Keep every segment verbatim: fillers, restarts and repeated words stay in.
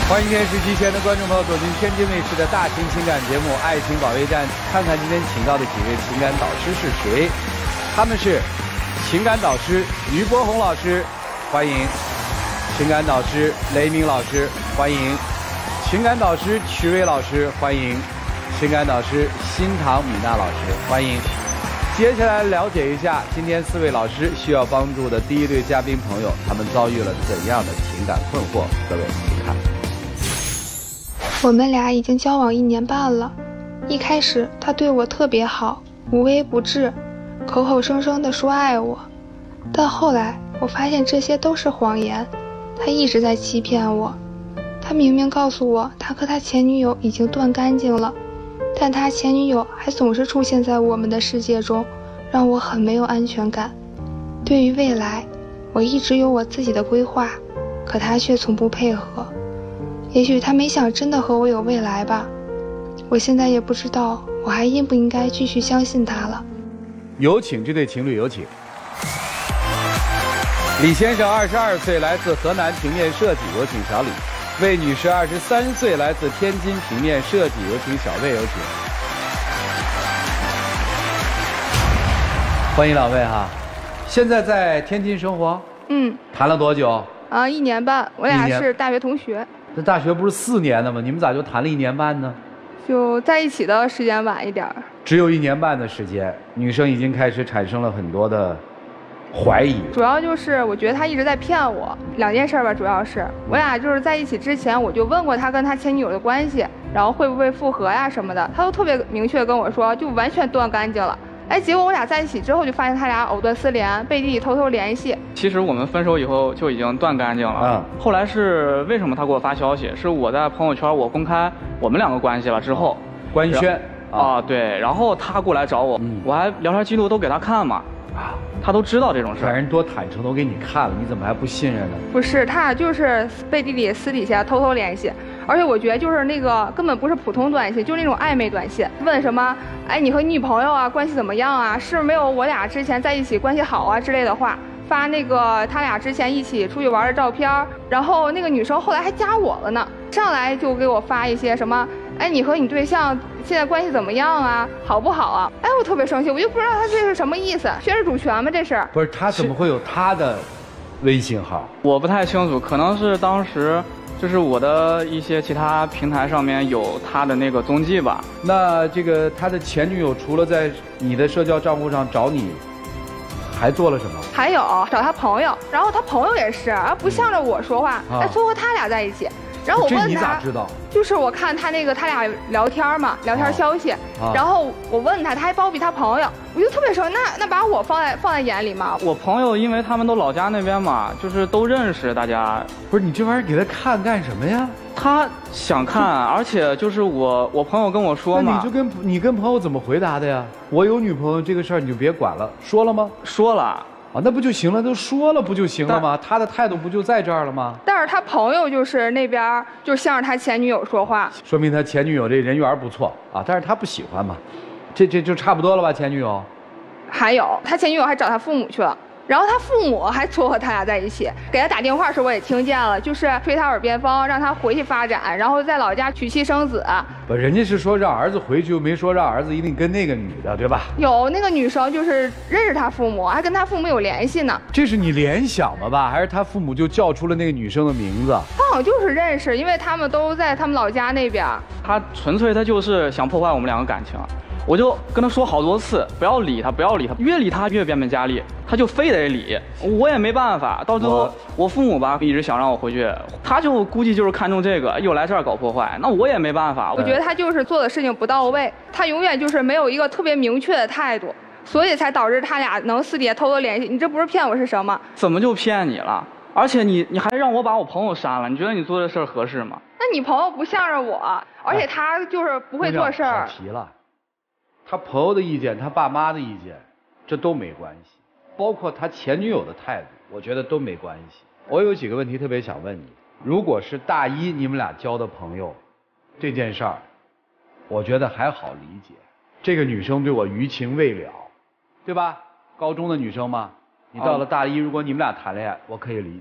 欢迎电视机前的观众朋友走进天津卫视的大型情感节目《爱情保卫战》，看看今天请到的几位情感导师是谁？他们是情感导师于波红老师，欢迎；情感导师雷鸣老师，欢迎；情感导师曲薇老师，欢迎；情感导师新唐米娜老师，欢迎。接下来了解一下今天四位老师需要帮助的第一对嘉宾朋友，他们遭遇了怎样的情感困惑？各位请看。 我们俩已经交往一年半了，一开始他对我特别好，无微不至，口口声声地说爱我，但后来我发现这些都是谎言，他一直在欺骗我。他明明告诉我他和他前女友已经断干净了，但他前女友还总是出现在我们的世界中，让我很没有安全感。对于未来，我一直有我自己的规划，可他却从不配合。也许他没想真的和我有未来吧，我现在也不知道我还应不应该继续相信他了。 有请这对情侣，有请。李先生二十二岁，来自河南平面设计，有请小李。魏女士二十三岁，来自天津平面设计，有请小魏，有请。欢迎两位哈。现在在天津生活？ 嗯。 谈了多久？ 啊，一年半，我俩是大学同学。 这大学不是四年的吗？你们咋就谈了一年半呢？ 就在一起的时间晚一点。 只有一年半的时间，女生已经开始产生了很多的怀疑。 主要就是我觉得他一直在骗我，两件事吧，主要是我俩就是在一起之前，我就问过他跟他前女友的关系，然后会不会复合呀什么的，他都特别明确跟我说，就完全断干净了。哎，结果我俩在一起之后，就发现他俩藕断丝连，背地里偷偷联系。 其实我们分手以后就已经断干净了。嗯。后来是为什么他给我发消息？是我在朋友圈我公开我们两个关系了之后， 官宣啊，对，然后他过来找我，嗯、我还聊天记录都给他看嘛。啊，他都知道这种事。 反正多坦诚，都给你看了，你怎么还不信任呢？ 不是，他俩就是背地里私底下偷偷联系。而且我觉得就是那个根本不是普通短信，就是那种暧昧短信，问什么，哎，你和你女朋友啊关系怎么样啊？是没有我俩之前在一起关系好啊之类的话，发那个他俩之前一起出去玩的照片，然后那个女生后来还加我了呢，上来就给我发一些什么，哎，你和你对象现在关系怎么样啊？好不好啊？哎，我特别生气，我就不知道他这是什么意思，宣示主权吗？这是？ 不是，他怎么会有他的微信号？ 我不太清楚，可能是当时。就是我的一些其他平台上面有他的那个踪迹吧。 那这个他的前女友除了在你的社交账户上找你，还做了什么？ 还有找他朋友，然后他朋友也是，而不向着我说话，哎、嗯，撮合他俩在一起。然后我问他， 这你咋知道？ 就是我看他那个他俩聊天嘛，聊天消息，啊、然后我问他，他还包庇他朋友，我就特别说，那那把我放在放在眼里吗？ 我朋友因为他们都老家那边嘛，就是都认识大家。 不是你这玩意儿给他看干什么呀？ 他想看，而且就是我我朋友跟我说嘛， 那你就跟你跟朋友怎么回答的呀？我有女朋友这个事儿你就别管了，说了吗？ 说了。 啊，那不就行了？都说了不就行了吗？他的态度不就在这儿了吗？ 但是他朋友就是那边就向着他前女友说话， 说明他前女友这人缘不错啊。但是他不喜欢嘛，这这就差不多了吧？前女友， 还有他前女友还找他父母去了。然后他父母还撮合他俩在一起，给他打电话时我也听见了，就是吹他耳边风，让他回去发展，然后在老家娶妻生子。 不，人家是说让儿子回去，又没说让儿子一定跟那个女的，对吧？ 有那个女生就是认识他父母，还跟他父母有联系呢。 这是你联想的吧？还是他父母就叫出了那个女生的名字？ 他好像就是认识，因为他们都在他们老家那边。 他纯粹他就是想破坏我们两个感情。我就跟他说好多次，不要理他，不要理他，越理他越变本加厉，他就非得理，我也没办法。到最后，我, 我父母吧一直想让我回去，他就估计就是看中这个，又来这儿搞破坏，那我也没办法。 我觉得他就是做的事情不到位，他永远就是没有一个特别明确的态度，所以才导致他俩能私底下偷偷联系。你这不是骗我是什么？ 怎么就骗你了？而且你你还让我把我朋友删了，你觉得你做这事儿合适吗？ 那你朋友不向着我，而且他就是不会做事儿。 跑题了。他朋友的意见，他爸妈的意见，这都没关系，包括他前女友的态度，我觉得都没关系。我有几个问题特别想问你，如果是大一你们俩交的朋友，这件事儿，我觉得还好理解。这个女生对我余情未了，对吧？高中的女生嘛，你到了大一，如果你们俩谈恋爱，我可以理解。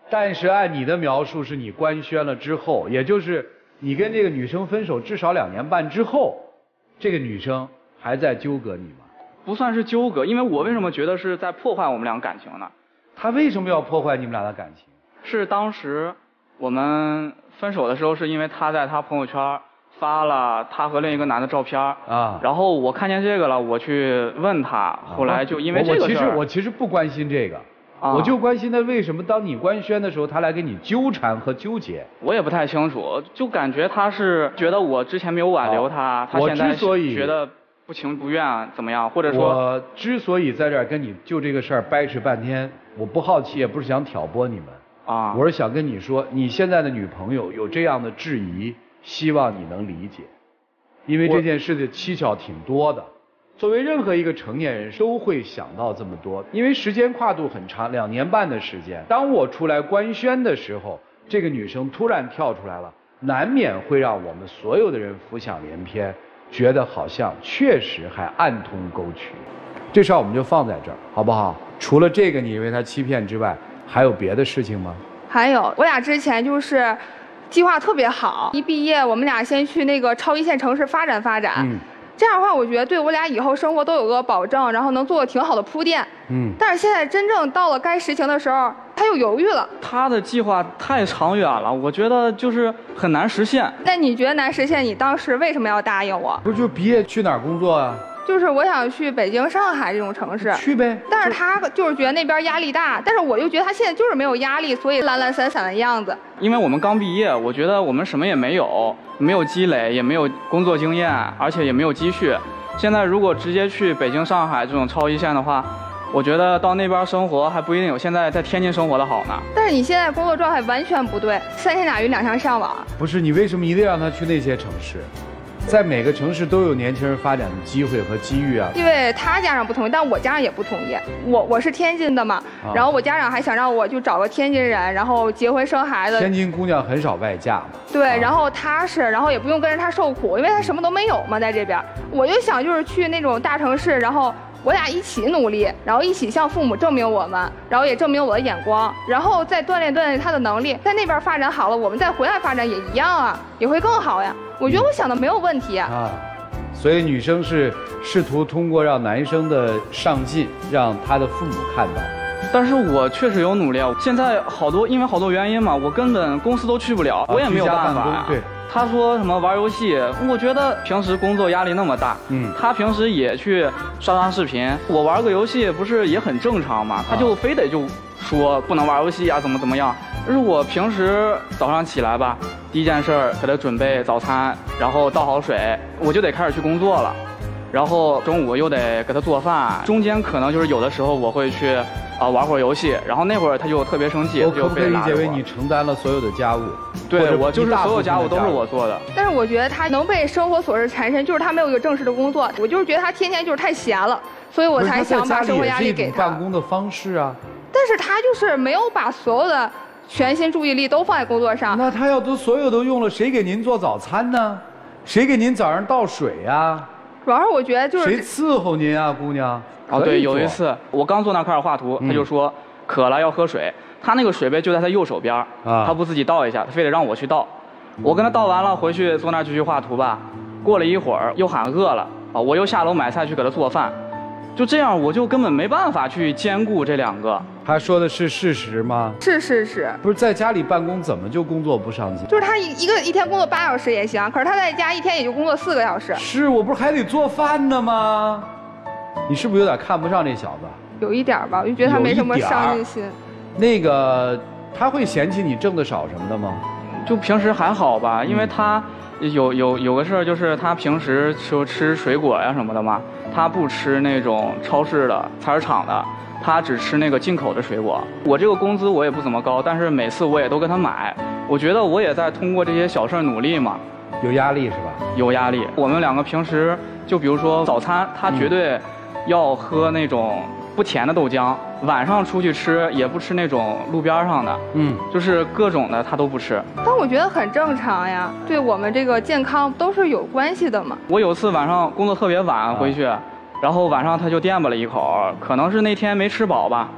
但是按你的描述，是你官宣了之后，也就是你跟这个女生分手至少两年半之后，这个女生还在纠葛你吗？ 不算是纠葛，因为我为什么觉得是在破坏我们俩感情呢？ 她为什么要破坏你们俩的感情？ 是当时我们分手的时候，是因为她在她朋友圈发了她和另一个男的照片啊，然后我看见这个了，我去问她，后来就因为这个事儿、 啊、我, 我其实我其实不关心这个。啊、我就关心他为什么当你官宣的时候，他来跟你纠缠和纠结。 我也不太清楚，就感觉他是觉得我之前没有挽留他，啊、他现在觉得不情不愿怎么样，或者说我之所以在这儿跟你就这个事儿掰扯半天，我不好奇，也不是想挑拨你们啊，我是想跟你说，你现在的女朋友有这样的质疑，希望你能理解，因为这件事的蹊跷挺多的。作为任何一个成年人都会想到这么多，因为时间跨度很长，两年半的时间。当我出来官宣的时候，这个女生突然跳出来了，难免会让我们所有的人浮想联翩，觉得好像确实还暗通沟渠。这事儿我们就放在这儿，好不好？除了这个你认为他欺骗之外，还有别的事情吗？ 还有，我俩之前就是计划特别好，一毕业我们俩先去那个超一线城市发展发展。嗯，这样的话，我觉得对我俩以后生活都有个保证，然后能做个挺好的铺垫。嗯。但是现在真正到了该实行的时候，他又犹豫了。 他的计划太长远了，我觉得就是很难实现。 那你觉得难实现？你当时为什么要答应我？ 不是就毕业去哪儿工作啊？ 就是我想去北京、上海这种城市。 去呗。 但是他就是觉得那边压力大，但是我又觉得他现在就是没有压力，所以懒懒散散的样子。 因为我们刚毕业，我觉得我们什么也没有，没有积累，也没有工作经验，而且也没有积蓄。现在如果直接去北京、上海这种超一线的话，我觉得到那边生活还不一定有现在在天津生活的好呢。 但是你现在工作状态完全不对，三天打鱼两相上网。 不是，你为什么一定让他去那些城市？在每个城市都有年轻人发展的机会和机遇啊。 因为他家长不同意，但我家长也不同意。我我是天津的嘛，啊、然后我家长还想让我就找个天津人，然后结婚生孩子。 天津姑娘很少外嫁嘛。 对，啊、然后踏实，然后也不用跟着他受苦，因为他什么都没有嘛，在这边。我就想就是去那种大城市，然后我俩一起努力，然后一起向父母证明我们，然后也证明我的眼光，然后再锻炼锻炼他的能力，在那边发展好了，我们再回来发展也一样啊，也会更好呀。我觉得我想的没有问题啊。啊， 所以女生是试图通过让男生的上进，让他的父母看到。 但是我确实有努力啊，现在好多因为好多原因嘛，我根本公司都去不了，我也没有办法啊。 对。 他说什么玩游戏，我觉得平时工作压力那么大，嗯，他平时也去刷刷视频，我玩个游戏不是也很正常吗？他就非得就说不能玩游戏啊，怎么怎么样。但是我平时早上起来吧，第一件事儿给他准备早餐，然后倒好水，我就得开始去工作了。然后中午又得给他做饭，中间可能就是有的时候我会去啊、呃、玩会儿游戏，然后那会儿他就特别生气， 我可不可以理解为你承担了所有的家务？ 对，我就是所有家务都是我做的。 但是我觉得他能被生活琐事缠身，就是他没有一个正式的工作。我就是觉得他天天就是太闲了，所以我才想把生活压力给他。 办公的方式啊。 但是他就是没有把所有的全心注意力都放在工作上。 那他要都所有都用了，谁给您做早餐呢？谁给您早上倒水呀、啊？ 主要是我觉得就是谁伺候您啊，姑娘？ 哦，对，有一次我刚坐那开始画图，嗯、他就说渴了要喝水，他那个水杯就在他右手边，啊、他不自己倒一下，他非得让我去倒。我跟他倒完了，回去坐那儿继续画图吧。过了一会儿又喊饿了啊，我又下楼买菜去给他做饭。就这样，我就根本没办法去兼顾这两个。 他说的是事实吗？ 是事实。 不是在家里办公，怎么就工作不上进？ 就是他一一个一天工作八小时也行，可是他在家一天也就工作四个小时。 是我不是还得做饭呢吗？你是不是有点看不上这小子？ 有一点吧，我就觉得他没什么上进心。 那个他会嫌弃你挣的少什么的吗？ 就平时还好吧，因为他有有有个事儿，就是他平时就吃水果呀什么的嘛，他不吃那种超市的、菜市场的，他只吃那个进口的水果。我这个工资我也不怎么高，但是每次我也都跟他买。我觉得我也在通过这些小事儿努力嘛。 有压力是吧？ 有压力。我们两个平时就比如说早餐，他绝对要喝那种不甜的豆浆，晚上出去吃也不吃那种路边上的，嗯，就是各种的他都不吃。 但我觉得很正常呀，对我们这个健康都是有关系的嘛。 我有次晚上工作特别晚回去，啊、然后晚上他就垫吧了一口，可能是那天没吃饱吧，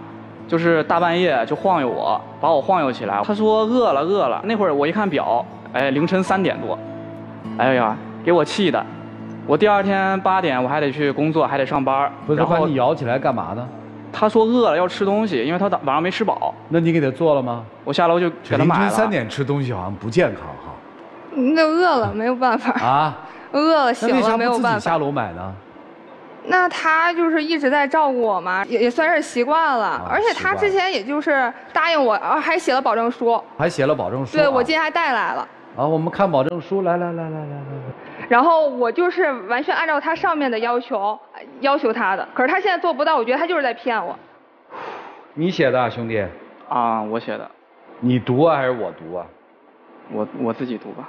就是大半夜就晃悠我，把我晃悠起来。他说饿了饿了，那会儿我一看表，哎，凌晨三点多，哎呀，给我气的。我第二天八点我还得去工作，还得上班。 不是，把你摇起来干嘛呢？ 他说饿了要吃东西，因为他晚上没吃饱。 那你给他做了吗？ 我下楼就给他买了。 凌晨三点吃东西好像不健康哈。 那饿了没有办法啊， 饿了醒了没有办法。 那为啥不自己下楼买呢？ 那他就是一直在照顾我嘛，也也算是习惯了。 啊、 而且他之前也就是答应我，啊，还写了保证书。 还写了保证书。 对，我今天还带来了。 啊，我们看保证书，来来来来来来。 然后我就是完全按照他上面的要求要求他的，可是他现在做不到，我觉得他就是在骗我。 你写的啊，兄弟？ 啊，我写的。 你读啊还是我读啊？ 我我自己读吧。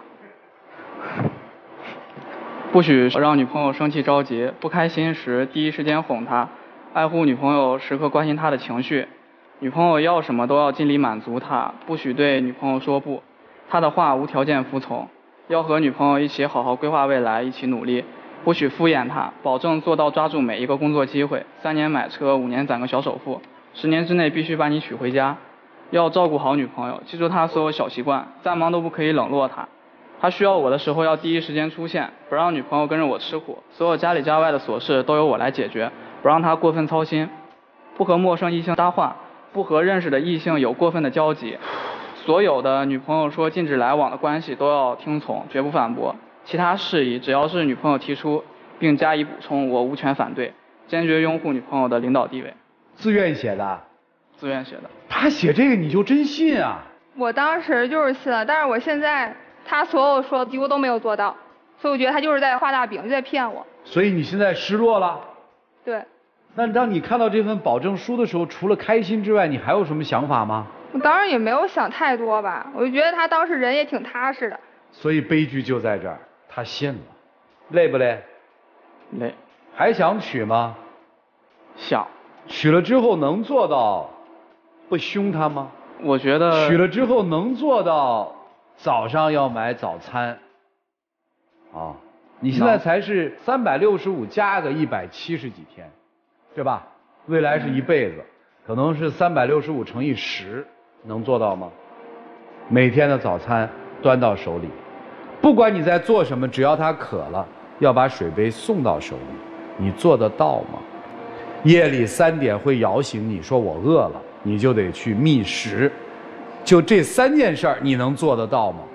不许让女朋友生气着急，不开心时第一时间哄她，爱护女朋友，时刻关心她的情绪。女朋友要什么都要尽力满足她，不许对女朋友说不，她的话无条件服从。要和女朋友一起好好规划未来，一起努力，不许敷衍她，保证做到抓住每一个工作机会。三年买车，五年攒个小首付，十年之内必须把你娶回家。要照顾好女朋友，记住她所有小习惯，再忙都不可以冷落她。她需要我的时候要第一时间出现，不让女朋友跟着我吃苦。所有家里家外的琐事都由我来解决，不让她过分操心。不和陌生异性搭话，不和认识的异性有过分的交集。所有的女朋友说禁止来往的关系都要听从，绝不反驳。其他事宜只要是女朋友提出并加以补充，我无权反对，坚决拥护女朋友的领导地位。 自愿写的？ 自愿写的。 他写这个你就真信啊？ 我当时就是信了，但是我现在他所有说的几乎都没有做到，所以我觉得他就是在画大饼，就在骗我。 所以你现在失落了？ 对。 那当你看到这份保证书的时候，除了开心之外，你还有什么想法吗？ 我当然也没有想太多吧，我就觉得他当时人也挺踏实的。 所以悲剧就在这儿，他信了。累不累？ 累。 还想娶吗？ 想。 娶了之后能做到不凶他吗？ 我觉得娶了之后能做到早上要买早餐啊？你现在才是三百六十五加个一百七十几天，对吧？未来是一辈子，可能是三百六十五乘以十，能做到吗？每天的早餐端到手里，不管你在做什么，只要他渴了，要把水杯送到手里，你做得到吗？夜里三点会摇醒你，说我饿了，你就得去觅食。就这三件事儿，你能做得到吗？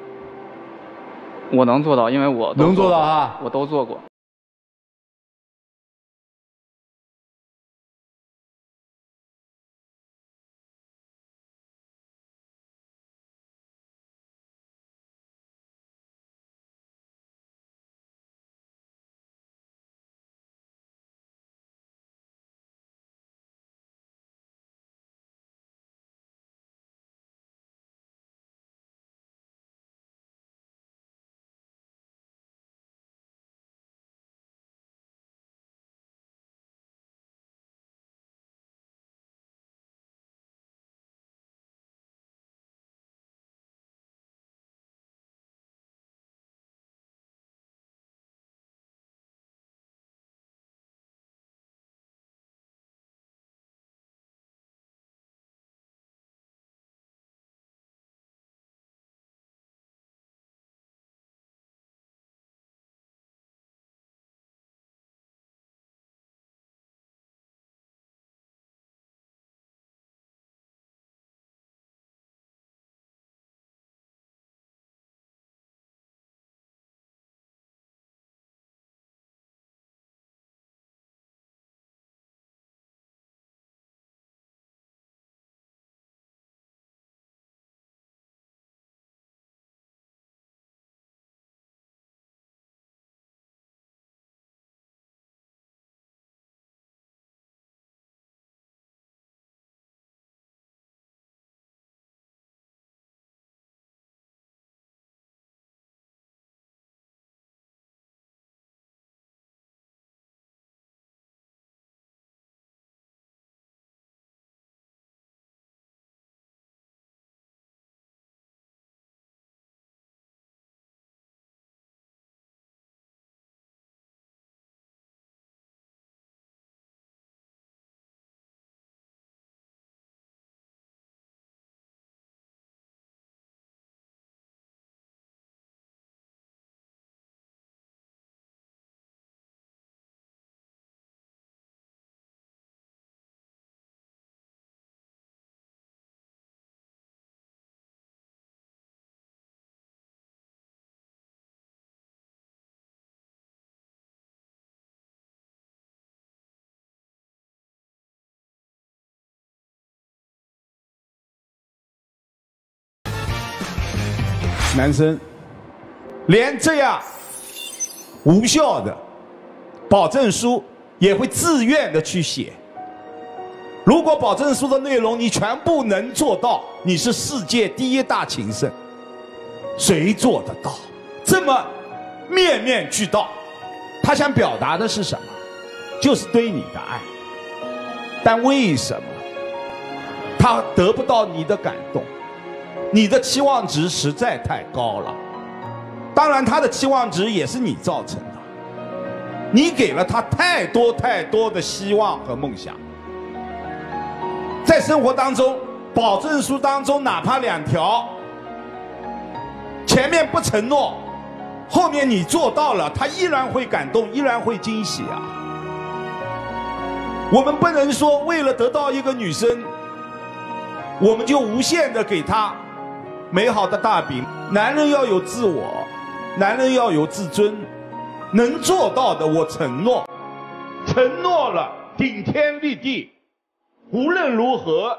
我能做到，因为我能做到啊， 我都做过。 男生连这样无效的保证书也会自愿的去写。如果保证书的内容你全部能做到，你是世界第一大情圣。谁做得到？这么面面俱到，他想表达的是什么？就是对你的爱。但为什么他得不到你的感动？你的期望值实在太高了。当然，他的期望值也是你造成的。你给了他太多太多的希望和梦想。在生活当中，保证书当中哪怕两条，前面不承诺，后面你做到了，他依然会感动，依然会惊喜啊。我们不能说为了得到一个女生，我们就无限的给她美好的大饼。男人要有自我，男人要有自尊，能做到的我承诺，承诺了顶天立地，无论如何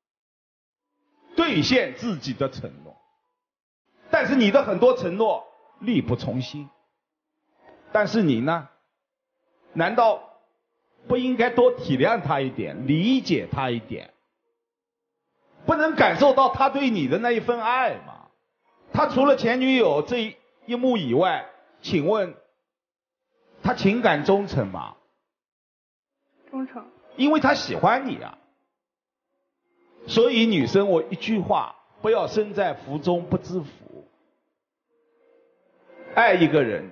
兑现自己的承诺。但是你的很多承诺力不从心，但是你呢？难道不应该多体谅他一点，理解他一点？不能感受到他对你的那一份爱吗？他除了前女友这一幕以外，请问他情感忠诚吗？ 忠诚。 因为他喜欢你啊。所以女生，我一句话，不要身在福中不知福。爱一个人，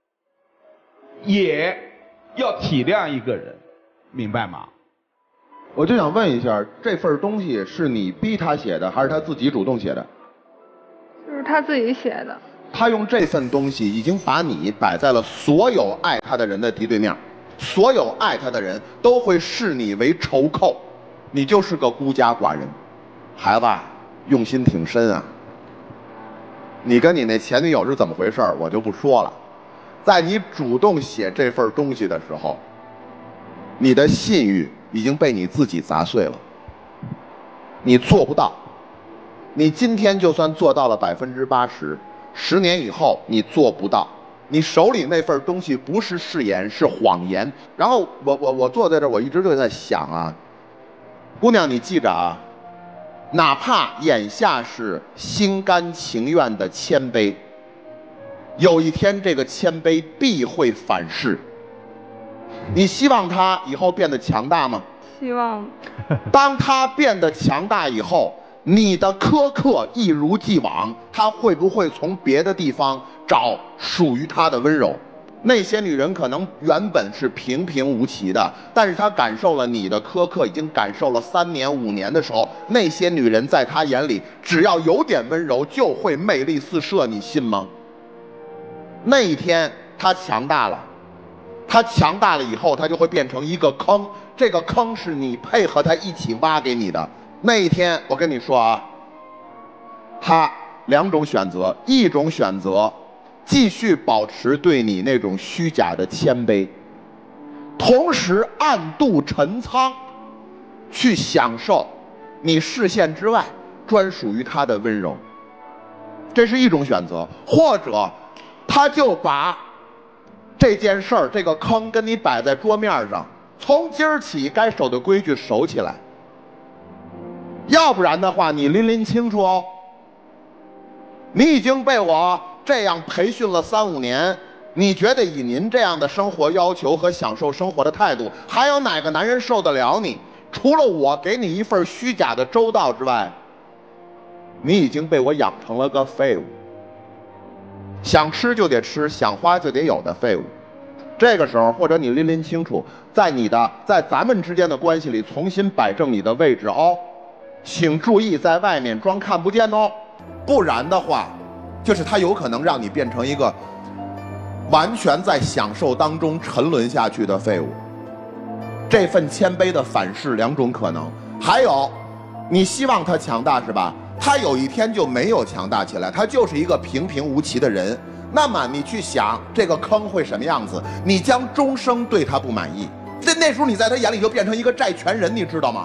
也要体谅一个人，明白吗？ 我就想问一下，这份东西是你逼他写的，还是他自己主动写的？ 就是他自己写的。 他用这份东西已经把你摆在了所有爱他的人的敌对面，所有爱他的人都会视你为仇寇，你就是个孤家寡人。孩子用心挺深啊。你跟你那前女友是怎么回事我就不说了。在你主动写这份东西的时候，你的信誉已经被你自己砸碎了。你做不到，你今天就算做到了百分之八十，十年以后你做不到。你手里那份东西不是誓言，是谎言。然后我我我坐在这儿，我一直就在想啊，姑娘，你记着啊，哪怕眼下是心甘情愿的谦卑，有一天这个谦卑必会反噬。你希望他以后变得强大吗？ 希望。 当他变得强大以后，你的苛刻一如既往，他会不会从别的地方找属于他的温柔？那些女人可能原本是平平无奇的，但是她感受了你的苛刻，已经感受了三年五年的时候，那些女人在她眼里，只要有点温柔，就会魅力四射，你信吗？那一天她强大了，她强大了以后，她就会变成一个坑，这个坑是你配合她一起挖给你的。那一天，我跟你说啊，她两种选择，一种选择继续保持对你那种虚假的谦卑，同时暗度陈仓，去享受你视线之外专属于他的温柔，这是一种选择。或者他就把这件事儿这个坑跟你摆在桌面上，从今儿起该守的规矩守起来，要不然的话你拎拎清楚哦，你已经被我这样培训了三五年，你觉得以您这样的生活要求和享受生活的态度，还有哪个男人受得了你？除了我给你一份虚假的周到之外，你已经被我养成了个废物，想吃就得吃，想花就得有的废物。这个时候，或者你拎拎清楚，在你的在咱们之间的关系里重新摆正你的位置哦，请注意在外面装看不见哦，不然的话就是他有可能让你变成一个完全在享受当中沉沦下去的废物。这份谦卑的反噬两种可能。还有，你希望他强大是吧？他有一天就没有强大起来，他就是一个平平无奇的人。那么你去想这个坑会什么样子？你将终生对他不满意。那那时候你在他眼里就变成一个债权人，你知道吗？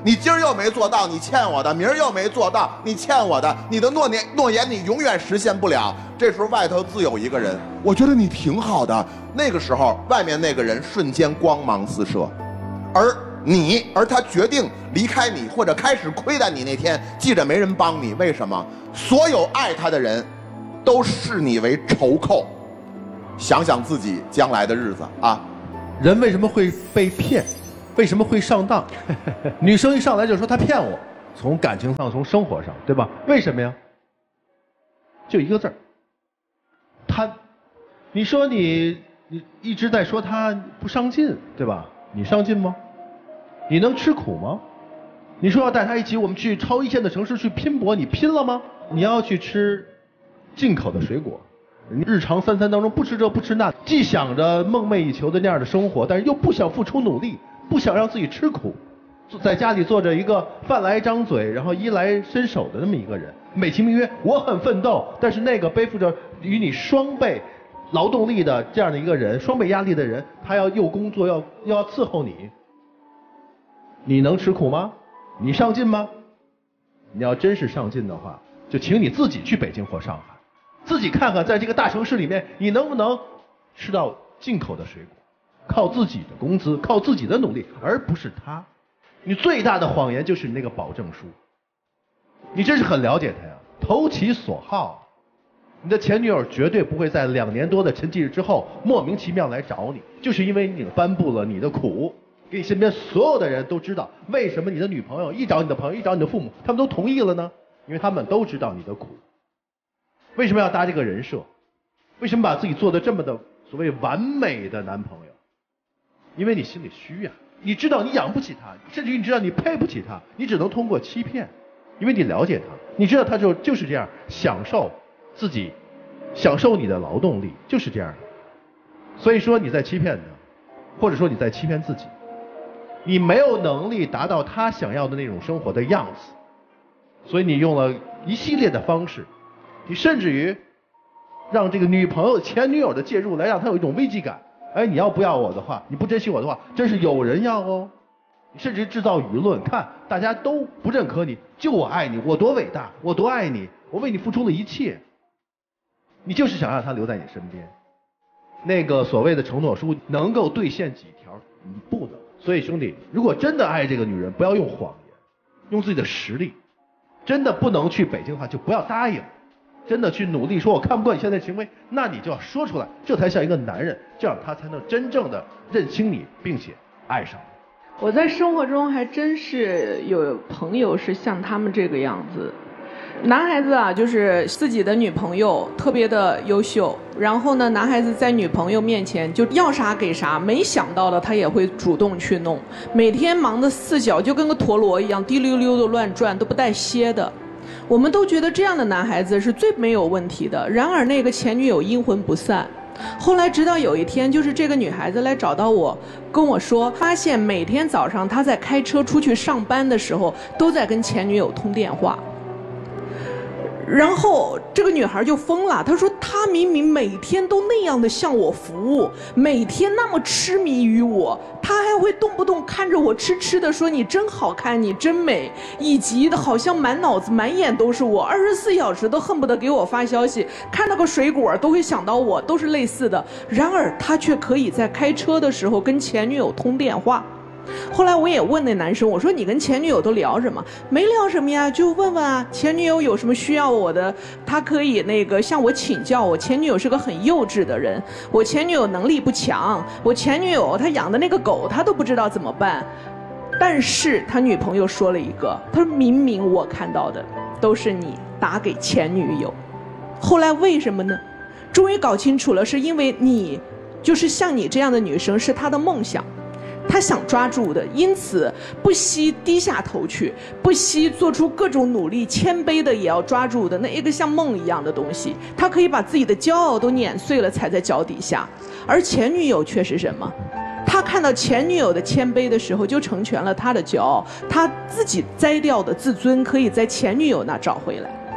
你今儿又没做到，你欠我的；明儿又没做到，你欠我的。你的诺言诺言你永远实现不了。这时候外头自有一个人，我觉得你挺好的。那个时候，外面那个人瞬间光芒四射，而你，而他决定离开你或者开始亏待你那天，记着没人帮你。为什么？所有爱他的人，都视你为仇寇。想想自己将来的日子啊， 人为什么会被骗？为什么会上当？女生一上来就说她骗我，从感情上，从生活上，对吧？为什么呀？就一个字儿，贪。你说你你一直在说她不上进，对吧？你上进吗？你能吃苦吗？你说要带她一起，我们去超一线的城市去拼搏，你拼了吗？你要去吃进口的水果，你日常三餐当中不吃这不吃那，既想着梦寐以求的那样的生活，但是又不想付出努力。不想让自己吃苦，在家里做着一个饭来张嘴，然后衣来伸手的那么一个人，美其名曰我很奋斗，但是那个背负着与你双倍劳动力的这样的一个人，双倍压力的人，他要又工作要要伺候你，你能吃苦吗？你上进吗？你要真是上进的话，就请你自己去北京或上海，自己看看在这个大城市里面，你能不能吃到进口的水果。靠自己的工资，靠自己的努力，而不是他。你最大的谎言就是你那个保证书。你真是很了解他呀，投其所好。你的前女友绝对不会在两年多的沉寂之后莫名其妙来找你，就是因为你颁布了你的苦，给你身边所有的人都知道。为什么你的女朋友一找你的朋友，一找你的父母，他们都同意了呢？因为他们都知道你的苦。为什么要搭这个人设？为什么把自己做得这么的所谓完美的男朋友？因为你心里虚呀、啊，你知道你养不起他，甚至于你知道你配不起他，你只能通过欺骗，因为你了解他，你知道他就就是这样享受自己，享受你的劳动力，就是这样的。所以说你在欺骗他，或者说你在欺骗自己，你没有能力达到他想要的那种生活的样子，所以你用了一系列的方式，你甚至于让这个女朋友、前女友的介入来让他有一种危机感。哎，你要不要我的话，你不珍惜我的话，真是有人要哦。你甚至制造舆论，看大家都不认可你，就我爱你，我多伟大，我多爱你，我为你付出了一切。你就是想让他留在你身边。那个所谓的承诺书能够兑现几条？你不能。所以兄弟，如果真的爱这个女人，不要用谎言，用自己的实力。真的不能去北京的话，就不要答应。真的去努力说我看不惯你现在的行为，那你就要说出来，这才像一个男人，这样他才能真正的认清你，并且爱上你。 我在生活中还真是有朋友是像他们这个样子。男孩子啊，就是自己的女朋友特别的优秀，然后呢，男孩子在女朋友面前就要啥给啥，没想到的他也会主动去弄，每天忙得四脚就跟个陀螺一样，滴溜溜的乱转，都不带歇的。我们都觉得这样的男孩子是最没有问题的，然而那个前女友阴魂不散。后来直到有一天，就是这个女孩子来找到我，跟我说发现每天早上她在开车出去上班的时候都在跟前女友通电话。然后这个女孩就疯了，她说她明明每天都那样的向我服务，每天那么痴迷于我，她还会动不动看着我痴痴的说你真好看，你真美，以及好像满脑子满眼都是我，二十四小时都恨不得给我发消息，看到个水果都会想到我，都是类似的。然而她却可以在开车的时候跟前女友通电话。后来我也问那男生，我说你跟前女友都聊什么？没聊什么呀，就问问啊，前女友有什么需要我的，他可以那个向我请教。我前女友是个很幼稚的人，我前女友能力不强，我前女友她养的那个狗她都不知道怎么办。但是他女朋友说了一个，他说明明我看到的都是你打给前女友。后来为什么呢？终于搞清楚了，是因为你就是像你这样的女生是他的梦想，他想抓住的，因此不惜低下头去，不惜做出各种努力，谦卑的也要抓住的那一个像梦一样的东西。他可以把自己的骄傲都碾碎了踩在脚底下。而前女友却是什么？他看到前女友的谦卑的时候，就成全了他的骄傲，他自己摘掉的自尊可以在前女友那找回来。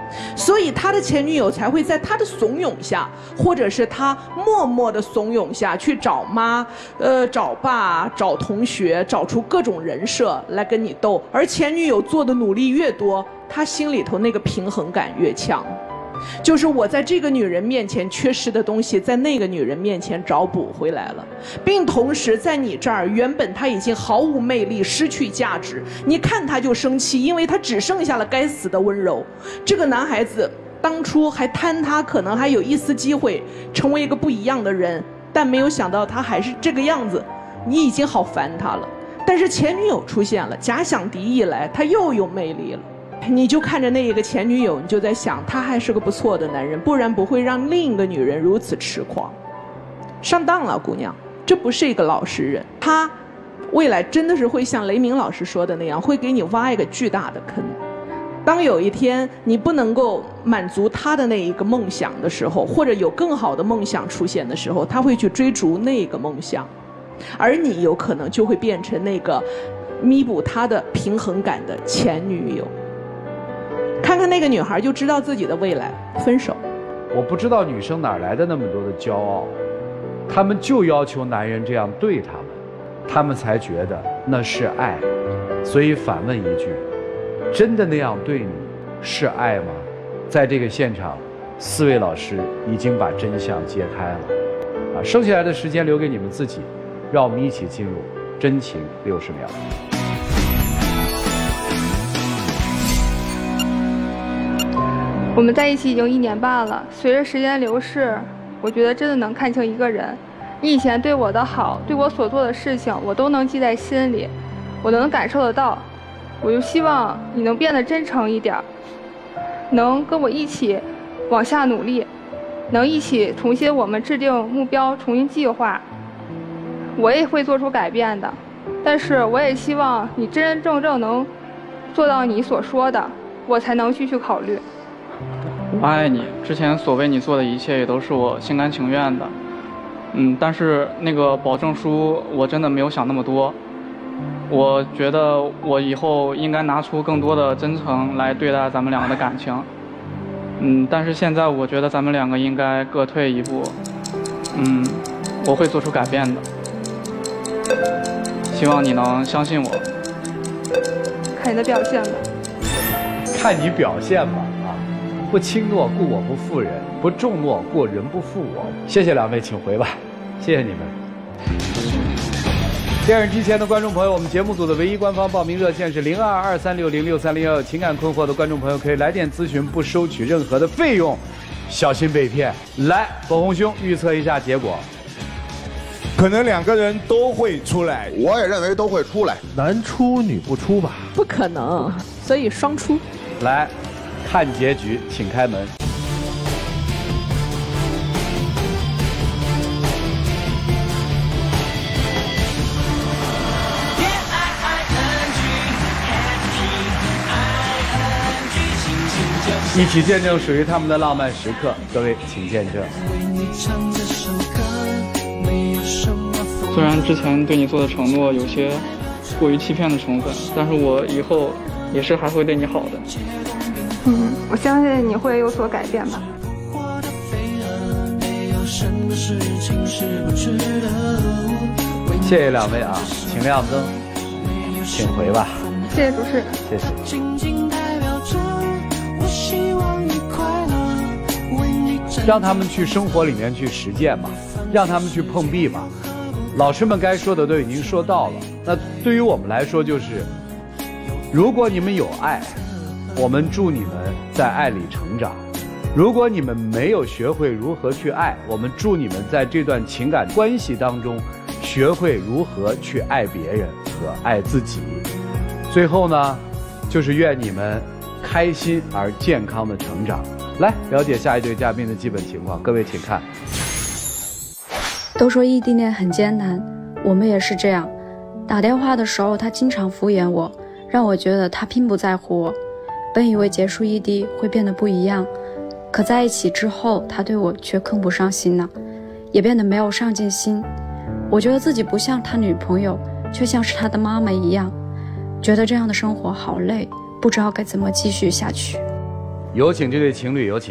所以他的前女友才会在他的怂恿下，或者是他默默的怂恿下去找妈、呃找爸、找同学，找出各种人设来跟你斗。而前女友做的努力越多，他心里头那个平衡感越强。就是我在这个女人面前缺失的东西，在那个女人面前找补回来了，并同时在你这儿原本她已经毫无魅力，失去价值，你看她就生气，因为她只剩下了该死的温柔。这个男孩子当初还贪她可能还有一丝机会成为一个不一样的人，但没有想到他还是这个样子，你已经好烦他了。但是前女友出现了，假想敌一来，他又有魅力了。你就看着那一个前女友，你就在想，他还是个不错的男人，不然不会让另一个女人如此痴狂。上当了，姑娘，这不是一个老实人。他未来真的是会像雷鸣老师说的那样，会给你挖一个巨大的坑。当有一天你不能够满足他的那一个梦想的时候，或者有更好的梦想出现的时候，他会去追逐那个梦想，而你有可能就会变成那个弥补他的平衡感的前女友。看看那个女孩就知道自己的未来，分手。 我不知道女生哪来的那么多的骄傲，她们就要求男人这样对她们，她们才觉得那是爱。所以反问一句，真的那样对你是爱吗？在这个现场，四位老师已经把真相揭开了。啊，剩下来的时间留给你们自己，让我们一起进入真情六十秒。 我们在一起已经一年半了，随着时间流逝，我觉得真的能看清一个人。你以前对我的好，对我所做的事情，我都能记在心里，我都能感受得到。我就希望你能变得真诚一点，能跟我一起往下努力，能一起重新我们制定目标，重新计划。我也会做出改变的，但是我也希望你真真正正能做到你所说的，我才能继续考虑。 我爱你，之前所为你做的一切也都是我心甘情愿的。嗯，但是那个保证书我真的没有想那么多。我觉得我以后应该拿出更多的真诚来对待咱们两个的感情。嗯，但是现在我觉得咱们两个应该各退一步。嗯，我会做出改变的。希望你能相信我。 看你的表现吧。 看你表现吧。不轻诺，故我不负人；不重诺，故人不负我。谢谢两位，请回吧。谢谢你们。电视机前的观众朋友，我们节目组的唯一官方报名热线是零二二三六零六三零幺。有情感困惑的观众朋友可以来电咨询，不收取任何的费用，小心被骗。来，左红兄预测一下结果。 可能两个人都会出来， 我也认为都会出来， 男出女不出吧？ 不可能，所以双出。 来。看结局，请开门。一起见证属于他们的浪漫时刻，各位请见证。 虽然之前对你做的承诺有些过于欺骗的成分，但是我以后也是还会对你好的。 嗯，我相信你会有所改变吧。 谢谢两位啊，请亮灯，请回吧。 谢谢主持人， 谢谢。让他们去生活里面去实践吧，让他们去碰壁吧。老师们该说的都已经说到了，那对于我们来说就是，如果你们有爱。我们祝你们在爱里成长。如果你们没有学会如何去爱，我们祝你们在这段情感关系当中学会如何去爱别人和爱自己。最后呢，就是愿你们开心而健康的成长。来了解下一对嘉宾的基本情况，各位请看。 都说异地恋很艰难，我们也是这样。打电话的时候他经常敷衍我，让我觉得他并不在乎我。本以为结束异地会变得不一样，可在一起之后，他对我却更不上心了，也变得没有上进心。我觉得自己不像他女朋友，却像是他的妈妈一样，觉得这样的生活好累，不知道该怎么继续下去。 有请这对情侣，有请。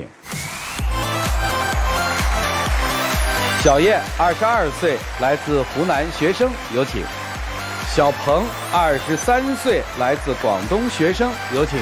小叶，二十二岁，来自湖南学生，有请。小鹏，二十三岁，来自广东学生，有请。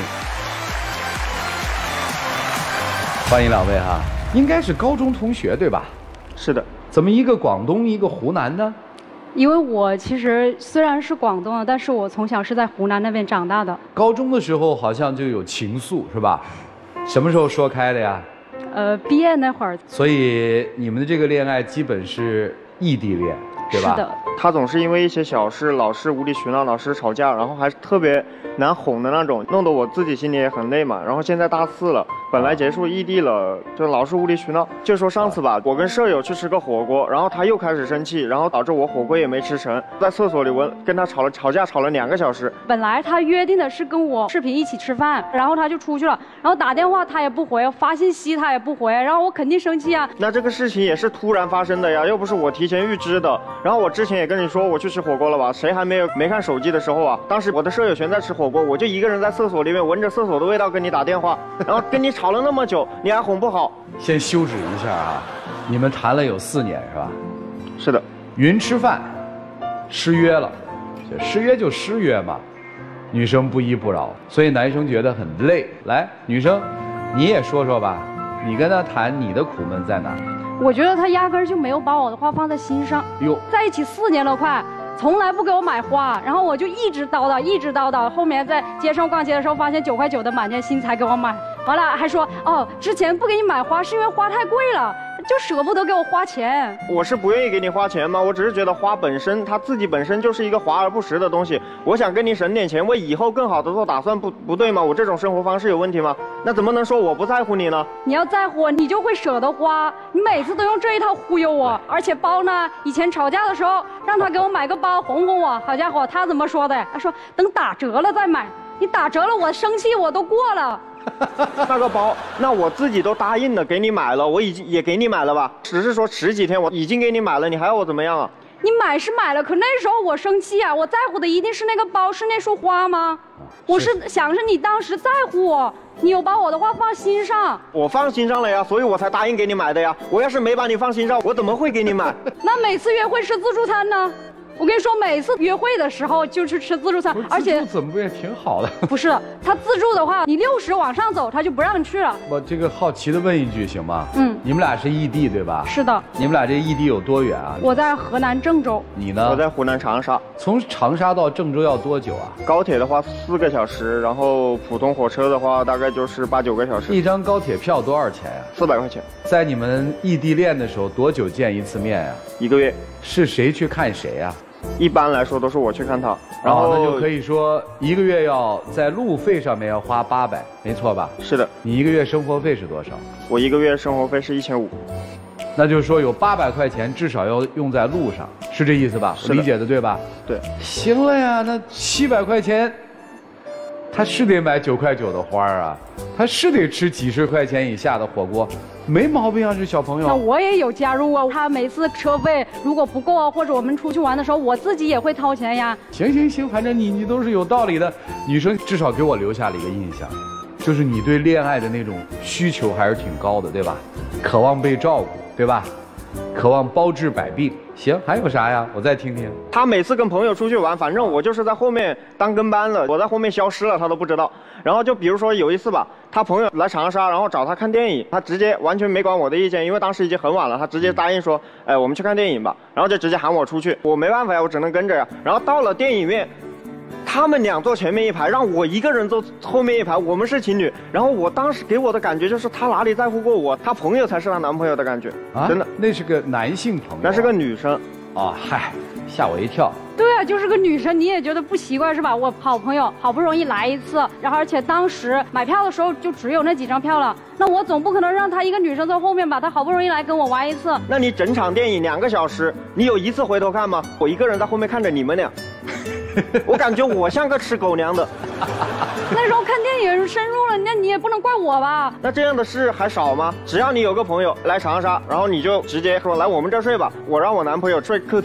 欢迎两位哈，应该是高中同学对吧？ 是的。 怎么一个广东，一个湖南呢？ 因为我其实虽然是广东的，但是我从小是在湖南那边长大的。 高中的时候好像就有情愫是吧？什么时候说开的呀？ 呃，毕业那会儿。 所以你们的这个恋爱基本是异地恋，对吧？ 是的。 他总是因为一些小事老是无理取闹，老是吵架，然后还是特别难哄的那种，弄得我自己心里也很累嘛。然后现在大四了，本来结束异地了，就老是无理取闹。就说上次吧，我跟舍友去吃个火锅，然后他又开始生气，然后导致我火锅也没吃成，在厕所里我跟他吵了吵架，吵了两个小时。 本来他约定的是跟我视频一起吃饭，然后他就出去了，然后打电话他也不回，发信息他也不回，然后我肯定生气啊。 那这个事情也是突然发生的呀，又不是我提前预知的。然后我之前也跟你说我去吃火锅了吧，谁还没有没看手机的时候啊？当时我的舍友全在吃火锅，我就一个人在厕所里面闻着厕所的味道跟你打电话，然后跟你吵了那么久，你还哄不好。 先休止一下啊，你们谈了有四年是吧？ 是的。 云吃饭，失约了，就失约就失约嘛，女生不依不饶，所以男生觉得很累。来，女生，你也说说吧，你跟他谈你的苦闷在哪？ 我觉得他压根儿就没有把我的话放在心上。 哟， 在一起四年了快，从来不给我买花，然后我就一直叨叨，一直叨叨。后面在街上逛街的时候，发现九块九的满天星才给我买，完了还说哦，之前不给你买花是因为花太贵了，就舍不得给我花钱。 我是不愿意给你花钱吗？我只是觉得花本身它自己本身就是一个华而不实的东西，我想跟你省点钱，为以后更好的做打算，不不对吗？我这种生活方式有问题吗？那怎么能说我不在乎你呢？ 你要在乎，你就会舍得花。你每次都用这一套忽悠我，而且包呢，以前吵架的时候让他给我买个包哄哄我，好家伙，他怎么说的？他说等打折了再买。你打折了，我生气我都过了。 那个包，那我自己都答应了给你买了，我已经也给你买了吧？只是说十几天我已经给你买了，你还要我怎么样啊？ 你买是买了，可那时候我生气啊，我在乎的一定是那个包，是那束花吗？我是想着你当时在乎我，你有把我的话放心上。 我放心上了呀，所以我才答应给你买的呀。我要是没把你放心上，我怎么会给你买？ 那每次约会吃自助餐呢？我跟你说，每次约会的时候就去吃自助餐，而且自助怎么不也挺好的？ 不是，他自助的话，你六十往上走，他就不让你去了。 我这个好奇的问一句行吗？ 嗯， 你们俩是异地对吧？ 是的。 你们俩这异地有多远啊？ 我在河南郑州。 你呢？ 我在湖南长沙。 从长沙到郑州要多久啊？ 高铁的话四个小时，然后普通火车的话大概就是八九个小时。 一张高铁票多少钱呀？ 四百块钱。 在你们异地恋的时候，多久见一次面呀？ 一个月。 是谁去看谁呀？ 一般来说都是我去看他，然后、 哦、那就可以说一个月要在路费上面要花八百，没错吧？ 是的。 你一个月生活费是多少？ 我一个月生活费是一千五， 那就是说有八百块钱至少要用在路上，是这意思吧？我理解的对吧？ 对。 行了呀，那七百块钱，他是得买九块九的花啊，他是得吃几十块钱以下的火锅。没毛病啊，这小朋友。 那我也有加入啊，他每次车费如果不够啊，或者我们出去玩的时候，我自己也会掏钱呀。 行行行，反正你你都是有道理的。女生至少给我留下了一个印象，就是你对恋爱的那种需求还是挺高的，对吧？渴望被照顾，对吧？渴望包治百病。行，还有啥呀？我再听听。 他每次跟朋友出去玩，反正我就是在后面当跟班了，我在后面消失了，他都不知道。然后就比如说有一次吧，他朋友来长沙，然后找他看电影，他直接完全没管我的意见，因为当时已经很晚了，他直接答应说，哎，我们去看电影吧，然后就直接喊我出去，我没办法呀，我只能跟着呀。然后到了电影院，他们俩坐前面一排，让我一个人坐后面一排，我们是情侣。然后我当时给我的感觉就是他哪里在乎过我，他朋友才是他男朋友的感觉啊！真的， 那是个男性朋友， 那是个女生。 啊，嗨，吓我一跳。 对啊，就是个女生，你也觉得不习惯是吧？我好朋友好不容易来一次，然后而且当时买票的时候就只有那几张票了，那我总不可能让她一个女生在后面吧？她好不容易来跟我玩一次。 那你整场电影两个小时，你有一次回头看吗？我一个人在后面看着你们俩，我感觉我像个吃狗粮的。 那时候看电影深入了，那你也不能怪我吧？ 那这样的事还少吗？只要你有个朋友来长沙，然后你就直接说来我们这儿睡吧，我让我男朋友睡客厅，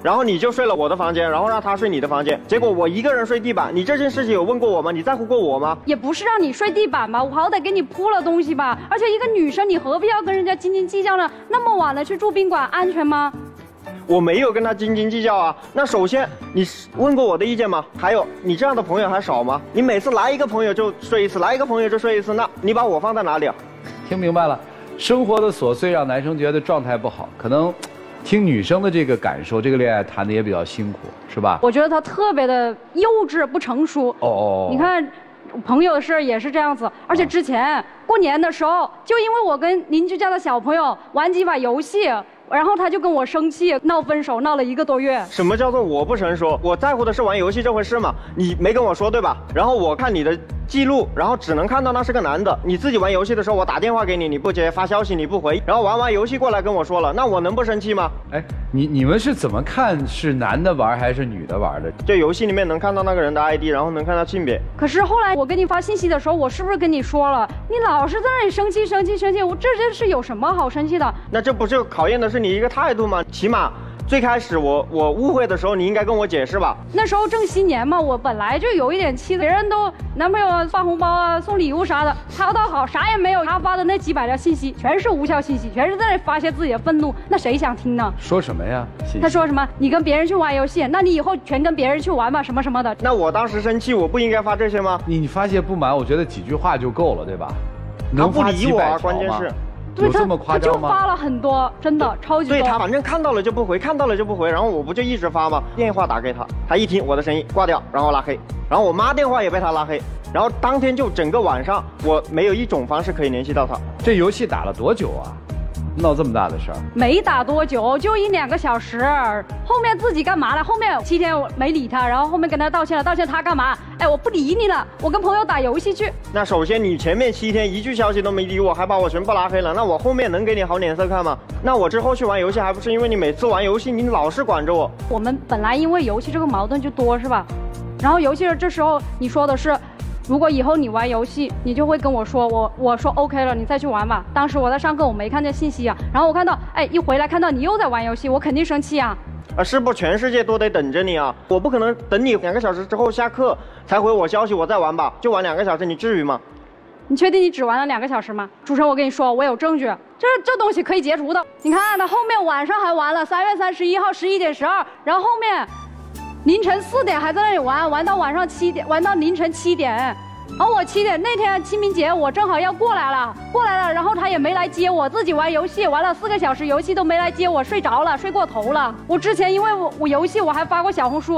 然后你就睡了我的房间，然后让他睡你的房间，结果我一个人睡地板，你这件事情有问过我吗？你在乎过我吗？ 也不是让你睡地板吧，我好歹给你铺了东西吧，而且一个女生你何必要跟人家斤斤计较呢？那么晚了去住宾馆安全吗？ 我没有跟他斤斤计较啊。那首先，你问过我的意见吗？还有，你这样的朋友还少吗？你每次来一个朋友就睡一次，来一个朋友就睡一次，那你把我放在哪里啊？ 听明白了，生活的琐碎让男生觉得状态不好，可能听女生的这个感受，这个恋爱谈的也比较辛苦，是吧？ 我觉得他特别的幼稚不成熟。 哦哦， 你看。朋友的事也是这样子，而且之前过年的时候，就因为我跟邻居家的小朋友玩几把游戏，然后他就跟我生气，闹分手，闹了一个多月。 什么叫做我不成熟？我在乎的是玩游戏这回事嘛，你没跟我说对吧？然后我看你的记录，然后只能看到那是个男的。你自己玩游戏的时候，我打电话给你，你不接，发消息你不回，然后玩完游戏过来跟我说了，那我能不生气吗？ 哎，你你们是怎么看是男的玩还是女的玩的？ 就游戏里面能看到那个人的 I D， 然后能看到性别。 可是后来我给你发信息的时候，我是不是跟你说了？你老是在那里生气生气生气，我这件事有什么好生气的？ 那这不就考验的是你一个态度吗？起码最开始我我误会的时候，你应该跟我解释吧。 那时候正新年嘛，我本来就有一点气，别人都男朋友发红包啊、送礼物啥的，他倒好，啥也没有。他发的那几百条信息全是无效信息，全是在那发泄自己的愤怒，那谁想听呢？ 说什么呀？ 他说什么？你跟别人去玩游戏，那你以后全跟别人去玩吧，什么什么的。 那我当时生气，我不应该发这些吗？ 你发泄不满，我觉得几句话就够了，对吧？ 他不理我啊，关键是。 有这么夸张吗？ 他就发了很多，真的超级多。 对他反正看到了就不回，看到了就不回，然后我不就一直发吗？电话打给他，他一听我的声音挂掉，然后拉黑，然后我妈电话也被他拉黑，然后当天就整个晚上我没有一种方式可以联系到他。 这游戏打了多久啊？闹这么大的事儿？ 没打多久，就一两个小时。后面自己干嘛了？后面七天我没理他，然后后面跟他道歉了，道歉他干嘛？哎，我不理你了，我跟朋友打游戏去。 那首先你前面七天一句消息都没理我，还把我全部拉黑了，那我后面能给你好脸色看吗？那我之后去玩游戏还不是因为你每次玩游戏你老是管着我？ 我们本来因为游戏这个矛盾就多是吧？然后游戏这时候你说的是。如果以后你玩游戏，你就会跟我说，我我说 OK 了，你再去玩吧。当时我在上课，我没看见信息啊，然后我看到，哎，一回来看到你又在玩游戏，我肯定生气啊。 啊，是不全世界都得等着你啊？我不可能等你两个小时之后下课才回我消息，我再玩吧？就玩两个小时，你至于吗？ 你确定你只玩了两个小时吗？主持人，我跟你说，我有证据，这这东西可以截图的。你看他后面晚上还玩了，三月三十一号十一点十二，然后后面。凌晨四点还在那里玩，玩到晚上七点，玩到凌晨七点。然后我七点那天清明节，我正好要过来了，过来了，然后他也没来接我，自己玩游戏玩了四个小时，游戏都没来接我，睡着了，睡过头了。我之前因为我我游戏我还发过小红书。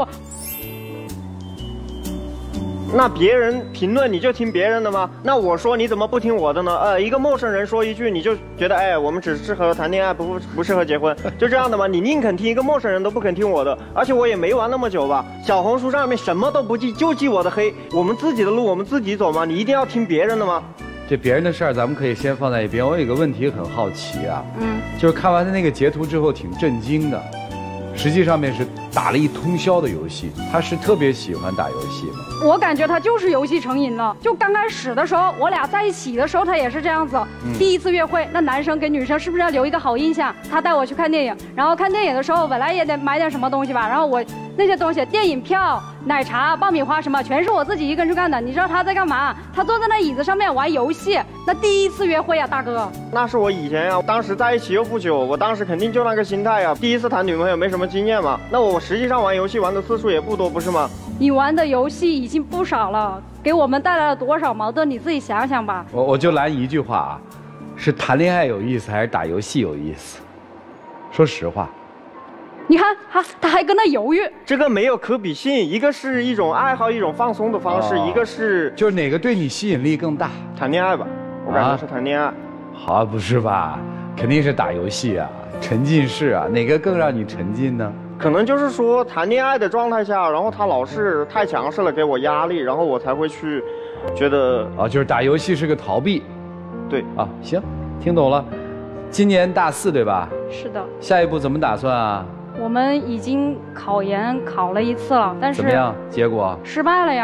那别人评论你就听别人的吗？那我说你怎么不听我的呢？呃，一个陌生人说一句，你就觉得哎，我们只适合谈恋爱，不不适合结婚，就这样的吗？你宁肯听一个陌生人都不肯听我的，而且我也没玩那么久吧。小红书上面什么都不记，就记我的黑。我们自己的路我们自己走吗？你一定要听别人的吗？ 这别人的事儿咱们可以先放在一边。我有个问题很好奇啊，嗯，就是看完他那个截图之后挺震惊的。实际上面是打了一通宵的游戏，他是特别喜欢打游戏吗？ 我感觉他就是游戏成瘾了。就刚开始的时候，我俩在一起的时候，他也是这样子。嗯、第一次约会，那男生给女生是不是要留一个好印象？他带我去看电影，然后看电影的时候，本来也得买点什么东西吧。然后我那些东西，电影票、奶茶、爆米花什么，全是我自己一个人去干的。你知道他在干嘛？他坐在那椅子上面玩游戏。那第一次约会啊，大哥。 那是我以前啊，当时在一起又不久，我当时肯定就那个心态啊。第一次谈女朋友没什么经验嘛，那我实际上玩游戏玩的次数也不多，不是吗？ 你玩的游戏已经不少了，给我们带来了多少矛盾？你自己想想吧。 我我就拦一句话啊，是谈恋爱有意思还是打游戏有意思？说实话。 你看他他还跟那犹豫， 这个没有可比性，一个是一种爱好，一种放松的方式，哦、一个是就是哪个对你吸引力更大？ 谈恋爱吧，我感觉是谈恋爱。 好，不是吧？肯定是打游戏啊，沉浸式啊，哪个更让你沉浸呢？ 可能就是说谈恋爱的状态下，然后他老是太强势了，给我压力，然后我才会去觉得啊，就是打游戏是个逃避。 对啊，行，听懂了。今年大四对吧？ 是的。 下一步怎么打算啊？ 我们已经考研考了一次了，但是怎么样？结果失败了呀。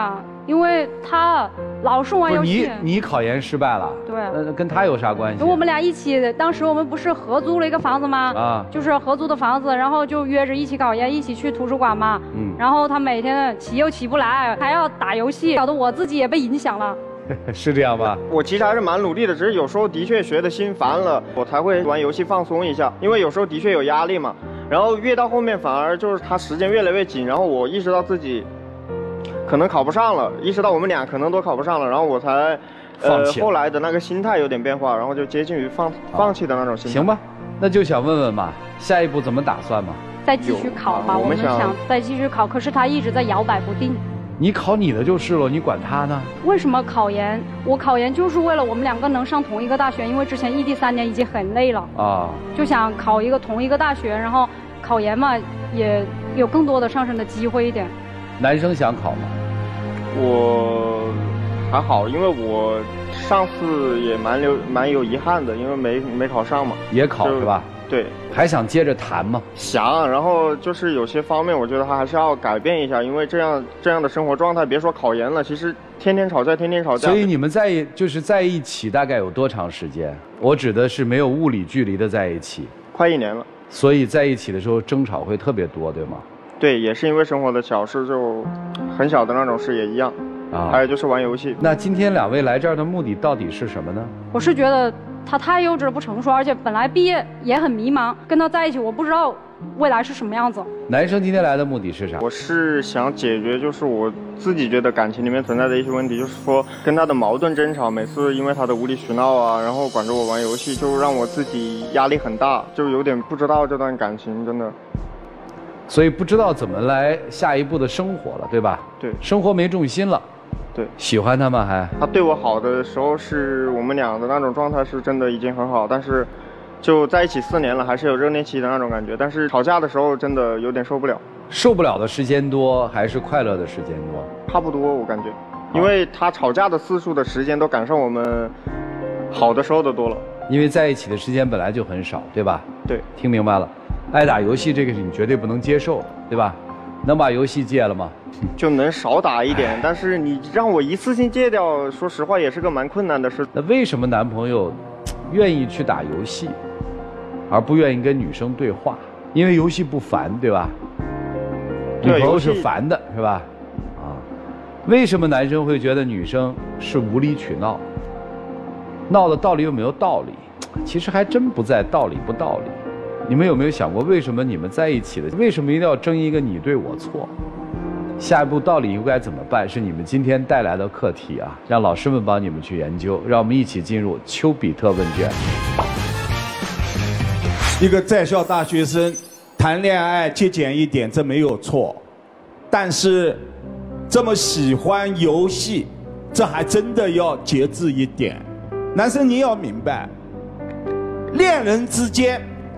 因为他老是玩游戏。 你你考研失败了？ 对。 那跟他有啥关系？ 我们俩一起，当时我们不是合租了一个房子吗？啊。就是合租的房子，然后就约着一起考研，一起去图书馆嘛。嗯。然后他每天起又起不来，还要打游戏，搞得我自己也被影响了。 是这样吧？ 我其实还是蛮努力的，只是有时候的确学的心烦了，我才会玩游戏放松一下，因为有时候的确有压力嘛。然后越到后面反而就是他时间越来越紧，然后我意识到自己可能考不上了，意识到我们俩可能都考不上了，然后我才呃后来的那个心态有点变化，然后就接近于放放弃的那种心态。 行吧，那就想问问吧，下一步怎么打算嘛？ 再继续考吧，我们想再继续考，可是他一直在摇摆不定。 你考你的就是了，你管他呢？ 为什么考研？我考研就是为了我们两个能上同一个大学，因为之前异地三年已经很累了啊，就想考一个同一个大学，然后考研嘛，也有更多的上升的机会一点。 男生想考吗？ 我还好，因为我上次也蛮有蛮有遗憾的，因为没没考上嘛。 也考是吧？ 对， 还想接着谈吗？ 想，然后就是有些方面，我觉得他还是要改变一下，因为这样这样的生活状态，别说考研了，其实天天吵架，天天吵架。 所以你们在一就是在一起大概有多长时间？我指的是没有物理距离的在一起。 快一年了。 所以在一起的时候争吵会特别多，对吗？ 对，也是因为生活的小事，就很小的那种事也一样。啊，还有就是玩游戏。 那今天两位来这儿的目的到底是什么呢？ 我是觉得他太幼稚了，不成熟，而且本来毕业也很迷茫，跟他在一起我不知道未来是什么样子。 男生今天来的目的是啥？ 我是想解决就是我自己觉得感情里面存在的一些问题，就是说跟他的矛盾争吵，每次因为他的无理取闹啊，然后管着我玩游戏，就让我自己压力很大，就有点不知道这段感情真的。 所以不知道怎么来下一步的生活了，对吧？ 对， 生活没重心了。 对， 喜欢他吗？还他对我好的时候，是我们俩的那种状态是真的已经很好，但是就在一起四年了，还是有热恋期的那种感觉。但是吵架的时候真的有点受不了。 受不了的时间多还是快乐的时间多？ 差不多，我感觉，因为他吵架的次数的时间都赶上我们好的时候的多了。 因为在一起的时间本来就很少，对吧？ 对， 听明白了。爱打游戏这个是你绝对不能接受，对吧？能把游戏戒了吗？ 就能少打一点，但是你让我一次性戒掉，说实话也是个蛮困难的事。 那为什么男朋友愿意去打游戏，而不愿意跟女生对话？因为游戏不烦，对吧？女朋友是烦的，是吧？啊，为什么男生会觉得女生是无理取闹？闹的道理有没有道理？其实还真不在道理不道理。你们有没有想过，为什么你们在一起的，为什么一定要争一个你对我错？下一步到底应该怎么办，是你们今天带来的课题啊，让老师们帮你们去研究。让我们一起进入丘比特问卷。 一个在校大学生谈恋爱节俭一点，这没有错，但是这么喜欢游戏，这还真的要节制一点。男生你要明白，恋人之间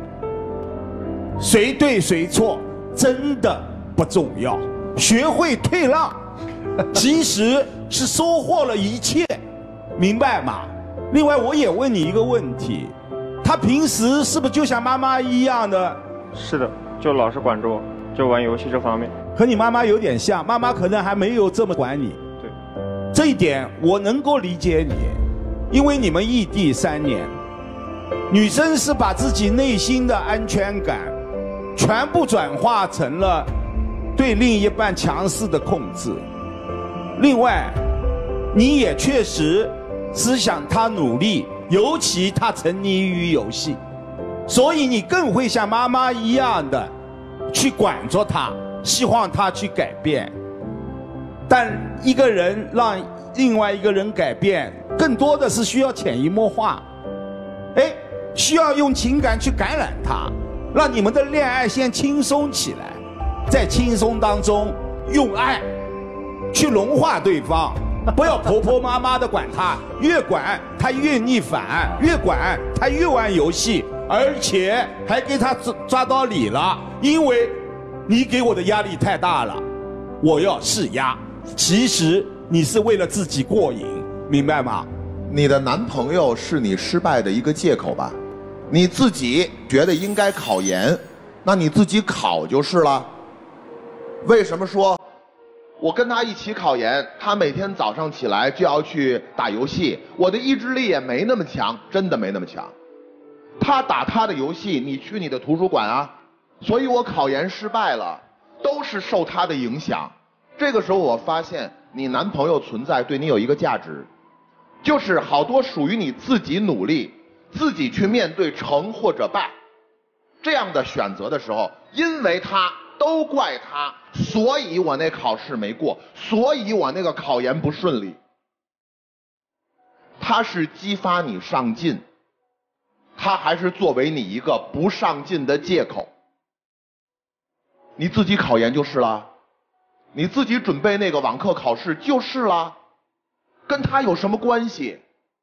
谁对谁错真的不重要，学会退让其实是收获了一切，明白吗？另外我也问你一个问题，他平时是不是就像妈妈一样的？ 是的，就老是管着我，就玩游戏这方面和你妈妈有点像，妈妈可能还没有这么管你。 对， 这一点我能够理解你，因为你们异地三年，女生是把自己内心的安全感全部转化成了对另一半强势的控制。另外，你也确实是想他努力，尤其他沉溺于游戏，所以你更会像妈妈一样的去管着他，希望他去改变。但一个人让另外一个人改变，更多的是需要潜移默化，哎，需要用情感去感染他，让你们的恋爱先轻松起来，在轻松当中用爱去融化对方，不要婆婆妈妈的管他，越管他越逆反，越管他越玩游戏，而且还给他抓到理了，因为你给我的压力太大了，我要释压。其实你是为了自己过瘾，明白吗？ 你的男朋友是你失败的一个借口吧？你自己觉得应该考研，那你自己考就是了。为什么说我跟他一起考研，他每天早上起来就要去打游戏，我的意志力也没那么强，真的没那么强。他打他的游戏，你去你的图书馆啊。所以我考研失败了，都是受他的影响。这个时候我发现，你男朋友存在对你有一个价值，就是好多属于你自己努力、自己去面对成或者败这样的选择的时候，因为他都怪他，所以我那考试没过，所以我那个考研不顺利。他是激发你上进，他还是作为你一个不上进的借口。你自己考研就是了，你自己准备那个网课考试就是了，跟他有什么关系？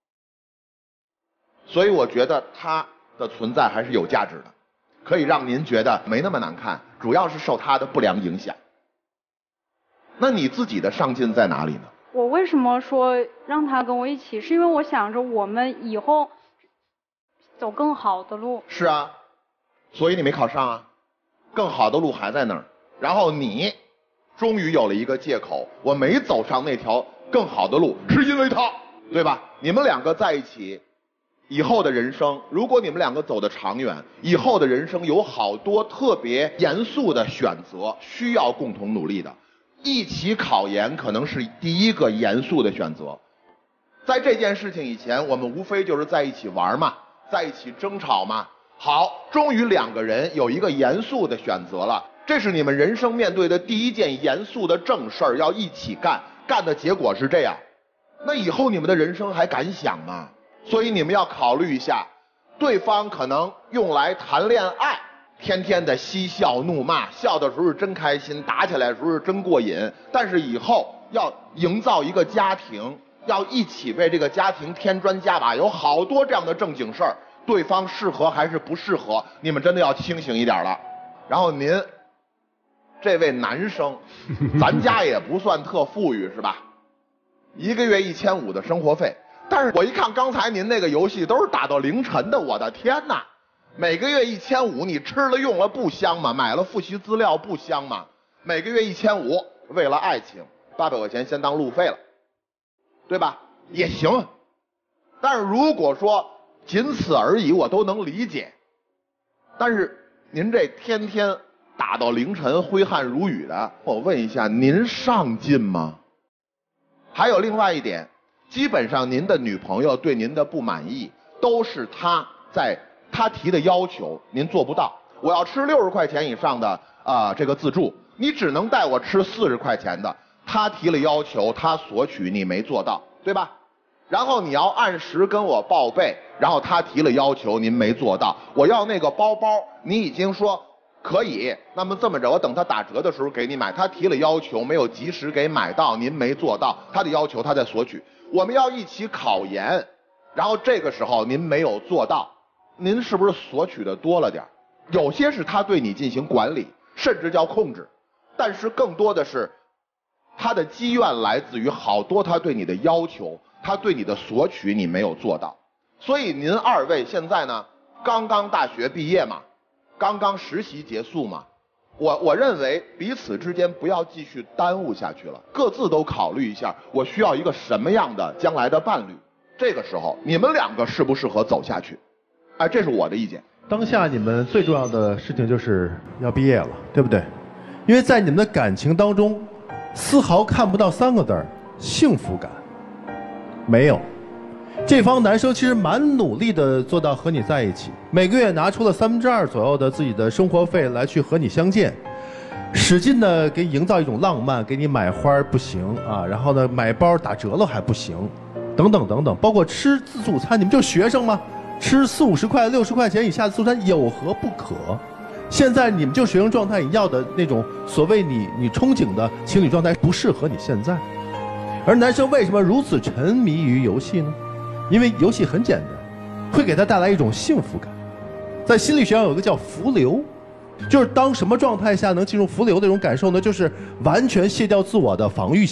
所以我觉得他的存在还是有价值的，可以让您觉得没那么难看，主要是受他的不良影响。那你自己的上进在哪里呢？ 我为什么说让他跟我一起，是因为我想着我们以后走更好的路。 是啊，所以你没考上啊，更好的路还在那儿。然后你终于有了一个借口，我没走上那条更好的路，是因为他，对吧？你们两个在一起，以后的人生，如果你们两个走得长远，以后的人生有好多特别严肃的选择，需要共同努力的。一起考研可能是第一个严肃的选择。在这件事情以前，我们无非就是在一起玩嘛，在一起争吵嘛。好，终于两个人有一个严肃的选择了，这是你们人生面对的第一件严肃的正事儿，要一起干，干的结果是这样。那以后你们的人生还敢想吗？所以你们要考虑一下，对方可能用来谈恋爱，天天的嬉笑怒骂，笑的时候是真开心，打起来的时候是真过瘾。但是以后要营造一个家庭，要一起为这个家庭添砖加瓦，有好多这样的正经事儿，对方适合还是不适合，你们真的要清醒一点了。然后您这位男生，咱家也不算特富裕是吧？一个月一千五的生活费，但是我一看刚才您那个游戏都是打到凌晨的，我的天哪！每个月一千五，你吃了用了不香吗？买了复习资料不香吗？每个月一千五，为了爱情，八百块钱先当路费了，对吧？也行。但是如果说仅此而已，我都能理解。但是您这天天打到凌晨，挥汗如雨的，我问一下，您上进吗？还有另外一点，基本上您的女朋友对您的不满意，都是她在。他提的要求您做不到，我要吃六十块钱以上的啊、呃、这个自助，你只能带我吃四十块钱的。他提了要求，他索取你没做到，对吧？然后你要按时跟我报备，然后他提了要求您没做到。我要那个包包，你已经说可以，那么这么着，我等他打折的时候给你买。他提了要求，没有及时给买到，您没做到，他的要求他在索取。我们要一起考研，然后这个时候您没有做到。您是不是索取的多了点？有些是他对你进行管理，甚至叫控制，但是更多的是他的积怨来自于好多他对你的要求，他对你的索取你没有做到。所以您二位现在呢，刚刚大学毕业嘛，刚刚实习结束嘛，我我认为彼此之间不要继续耽误下去了，各自都考虑一下，我需要一个什么样的将来的伴侣。这个时候你们两个适不适合走下去？哎，这是我的意见。 当下你们最重要的事情就是要毕业了，对不对？因为在你们的感情当中，丝毫看不到三个字儿幸福感，没有。这方男生其实蛮努力的做到和你在一起，每个月拿出了三分之二左右的自己的生活费来去和你相见，使劲的给你营造一种浪漫，给你买花不行啊，然后呢买包打折了还不行，等等等等，包括吃自助餐，你们就是学生吗？吃四五十块、六十块钱以下的自助餐有何不可？现在你们就学生状态，你要的那种所谓你你憧憬的情侣状态不适合你现在。而男生为什么如此沉迷于游戏呢？因为游戏很简单，会给他带来一种幸福感。在心理学上有一个叫浮流，就是当什么状态下能进入浮流的这种感受呢？就是完全卸掉自我的防御性，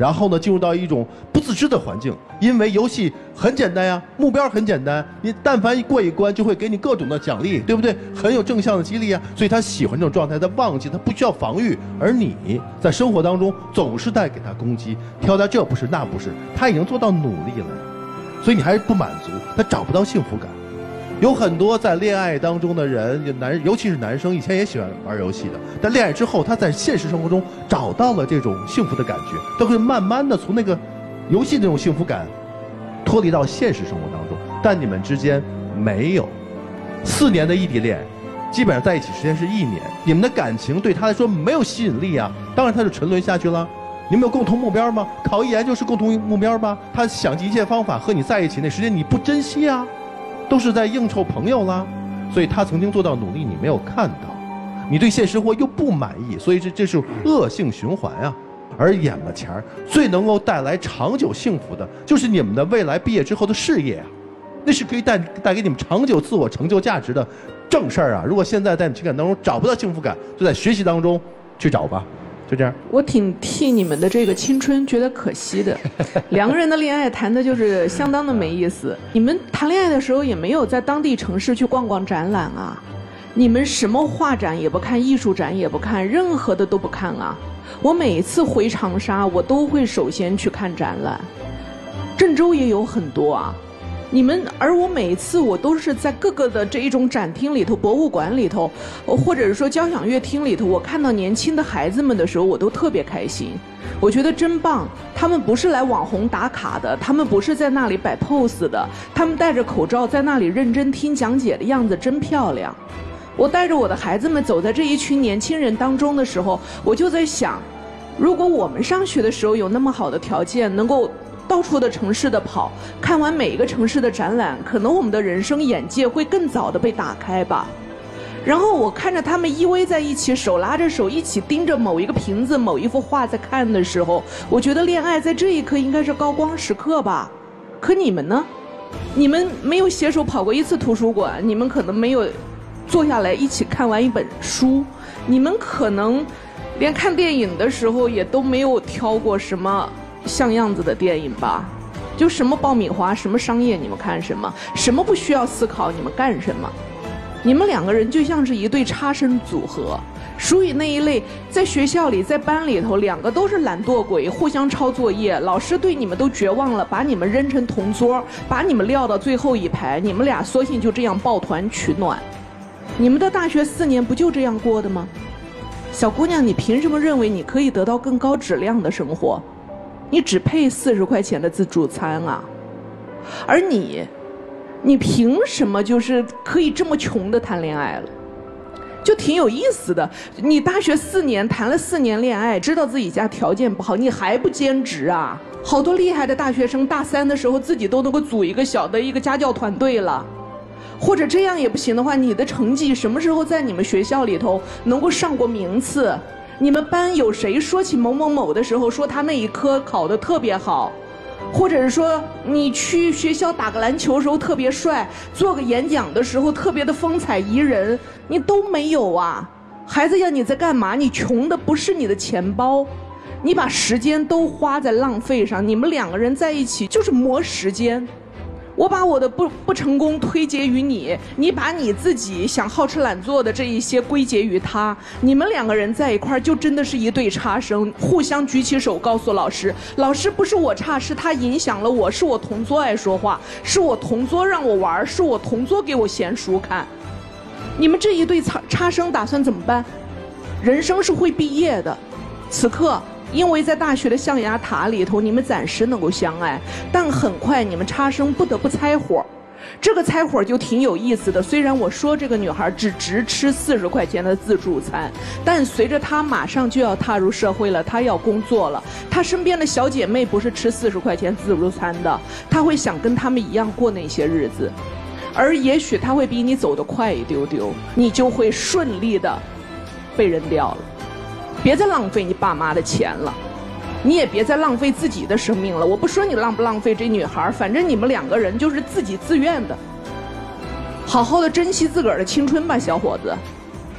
然后呢进入到一种不自知的环境，因为游戏很简单呀，目标很简单，你但凡一过一关就会给你各种的奖励，对不对？很有正向的激励啊，所以他喜欢这种状态，他忘记他不需要防御，而你在生活当中总是带给他攻击，挑他这不是那不是，他已经做到努力了，所以你还是不满足，他找不到幸福感。有很多在恋爱当中的人，男尤其是男生，以前也喜欢玩游戏的，但恋爱之后，他在现实生活中找到了这种幸福的感觉，他会慢慢的从那个游戏那种幸福感脱离到现实生活当中。但你们之间没有四年的异地恋，基本上在一起时间是一年，你们的感情对他来说没有吸引力啊，当然他就沉沦下去了。你们有共同目标吗？考研就是共同目标吧？他想尽一切方法和你在一起，那时间你不珍惜啊，都是在应酬朋友啦，所以他曾经做到努力，你没有看到，你对现实活又不满意，所以这这是恶性循环啊。而眼巴前儿最能够带来长久幸福的，就是你们的未来毕业之后的事业啊，那是可以带带给你们长久自我成就价值的正事儿啊。如果现在在你情感当中找不到幸福感，就在学习当中去找吧。就这样， 我挺替你们的这个青春觉得可惜的。两个人的恋爱谈的就是相当的没意思。你们谈恋爱的时候也没有在当地城市去逛逛展览啊，你们什么画展也不看，艺术展也不看，任何的都不看啊。我每一次回长沙，我都会首先去看展览，郑州也有很多啊。你们，而我每一次我都是在各个的这一种展厅里头、博物馆里头，或者是说交响乐厅里头，我看到年轻的孩子们的时候，我都特别开心。我觉得真棒，他们不是来网红打卡的，他们不是在那里摆 pose 的，他们戴着口罩在那里认真听讲解的样子真漂亮。我带着我的孩子们走在这一群年轻人当中的时候，我就在想，如果我们上学的时候有那么好的条件，能够到处的城市的跑，看完每一个城市的展览，可能我们的人生眼界会更早的被打开吧。然后我看着他们依偎在一起，手拉着手一起盯着某一个瓶子、某一幅画在看的时候，我觉得恋爱在这一刻应该是高光时刻吧。可你们呢？你们没有携手跑过一次图书馆，你们可能没有坐下来一起看完一本书，你们可能连看电影的时候也都没有挑过什么像样子的电影吧，就什么爆米花，什么商业你们看什么，什么不需要思考你们干什么。你们两个人就像是一对差生组合，属于那一类在学校里在班里头两个都是懒惰鬼，互相抄作业，老师对你们都绝望了，把你们扔成同桌，把你们撂到最后一排，你们俩索性就这样抱团取暖。你们的大学四年不就这样过的吗？小姑娘，你凭什么认为你可以得到更高质量的生活？你只配四十块钱的自助餐啊！而你，你凭什么就是可以这么穷的谈恋爱了？就挺有意思的。你大学四年谈了四年恋爱，知道自己家条件不好，你还不兼职啊？好多厉害的大学生，大三的时候自己都能够组一个小的一个家教团队了。或者这样也不行的话，你的成绩什么时候在你们学校里头能够上过名次？你们班有谁说起某某某的时候说他那一科考得特别好？或者是说你去学校打个篮球的时候特别帅，做个演讲的时候特别的风采宜人，你都没有啊？孩子呀，你在干嘛？你穷的不是你的钱包，你把时间都花在浪费上。你们两个人在一起就是磨时间。我把我的不不成功推结于你，你把你自己想好吃懒做的这一些归结于他，你们两个人在一块儿就真的是一对差生，互相举起手告诉老师，老师不是我差，是他影响了我，是我同桌爱说话，是我同桌让我玩，是我同桌给我闲书看。你们这一对差差生打算怎么办？人生是会毕业的，此刻因为在大学的象牙塔里头，你们暂时能够相爱，但很快你们差生不得不拆伙。这个拆伙就挺有意思的。虽然我说这个女孩只值吃四十块钱的自助餐，但随着她马上就要踏入社会了，她要工作了，她身边的小姐妹不是吃四十块钱自助餐的，她会想跟她们一样过那些日子，而也许她会比你走得快一丢丢，你就会顺利的被扔掉了。别再浪费你爸妈的钱了，你也别再浪费自己的生命了。我不说你浪不浪费这女孩，反正你们两个人就是自己自愿的，好好的珍惜自个儿的青春吧，小伙子。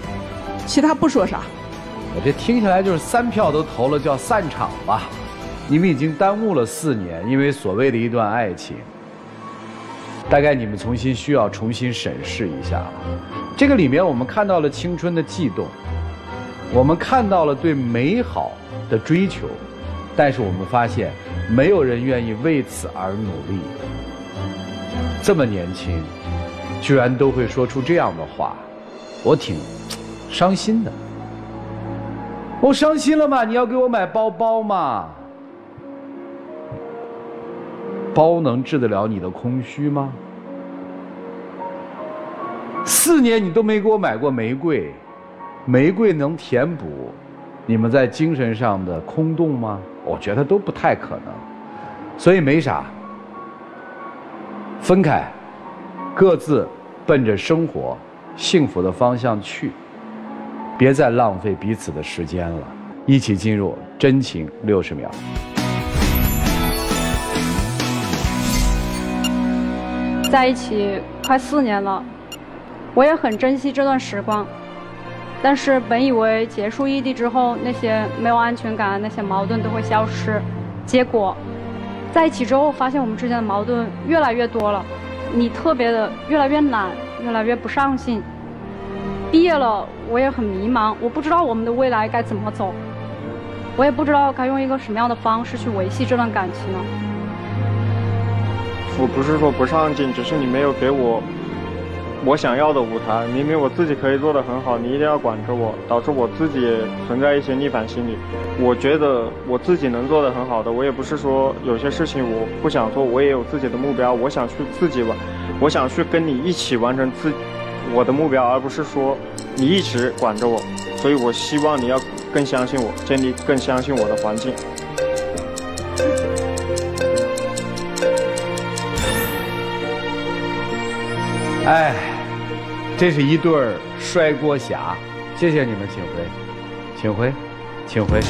其他不说啥。 我这听起来就是三票都投了，叫散场吧。 你们已经耽误了四年，因为所谓的一段爱情，大概你们重新需要重新审视一下了。这个里面我们看到了青春的悸动，我们看到了对美好的追求，但是我们发现没有人愿意为此而努力。这么年轻，居然都会说出这样的话，我挺伤心的。我伤心了吗？你要给我买包包吗？包能治得了你的空虚吗？四年你都没给我买过玫瑰，玫瑰能填补你们在精神上的空洞吗？我觉得都不太可能。所以没啥，分开，各自奔着生活幸福的方向去，别再浪费彼此的时间了。一起进入真情六十秒。 在一起快四年了，我也很珍惜这段时光。但是本以为结束异地之后，那些没有安全感、那些矛盾都会消失，结果在一起之后，发现我们之间的矛盾越来越多了。你特别的越来越懒，越来越不上进。毕业了，我也很迷茫，我不知道我们的未来该怎么走，我也不知道该用一个什么样的方式去维系这段感情呢？ 我不是说不上进，只是你没有给我我想要的舞台。明明我自己可以做得很好，你一定要管着我，导致我自己也存在一些逆反心理。我觉得我自己能做得很好的，我也不是说有些事情我不想做，我也有自己的目标，我想去自己完，我想去跟你一起完成自我的目标，而不是说你一直管着我。所以我希望你要更相信我，建立更相信我的环境。 哎，这是一对儿摔锅侠，谢谢你们，请回，请回，请回。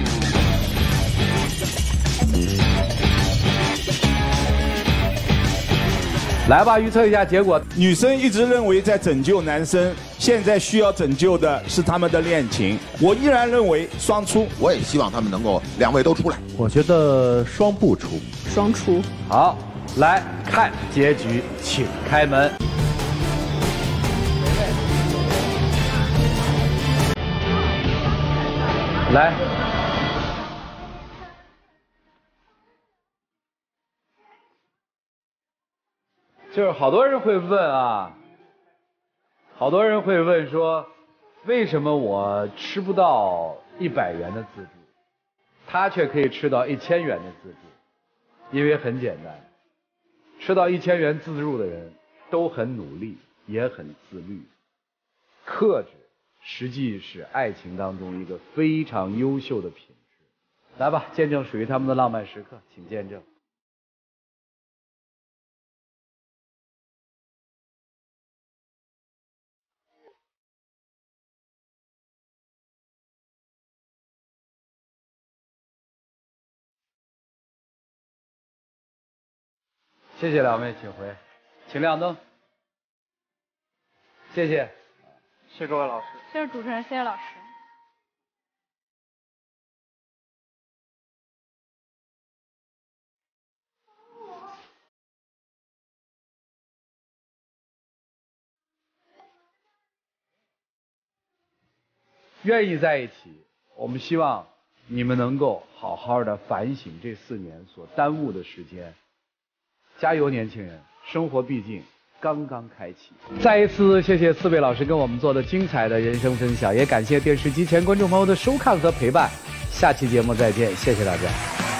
来吧，预测一下结果。 女生一直认为在拯救男生，现在需要拯救的是他们的恋情。我依然认为双出， 我也希望他们能够两位都出来。 我觉得双不出， 双出。 好，来看结局，请开门。来，就是好多人会问啊，好多人会问说，为什么我吃不到一百元的自助，他却可以吃到一千元的自助？因为很简单，吃到一千元自助的人都很努力，也很自律，克制。实际是爱情当中一个非常优秀的品质。来吧，见证属于他们的浪漫时刻，请见证。谢谢两位，请回，请亮灯。谢谢。 谢谢各位老师， 谢谢主持人，谢谢老师。 愿意在一起，我们希望你们能够好好的反省这四年所耽误的时间。加油，年轻人，生活毕竟刚刚开启。再一次谢谢四位老师跟我们做的精彩的人生分享，也感谢电视机前观众朋友的收看和陪伴。下期节目再见，谢谢大家。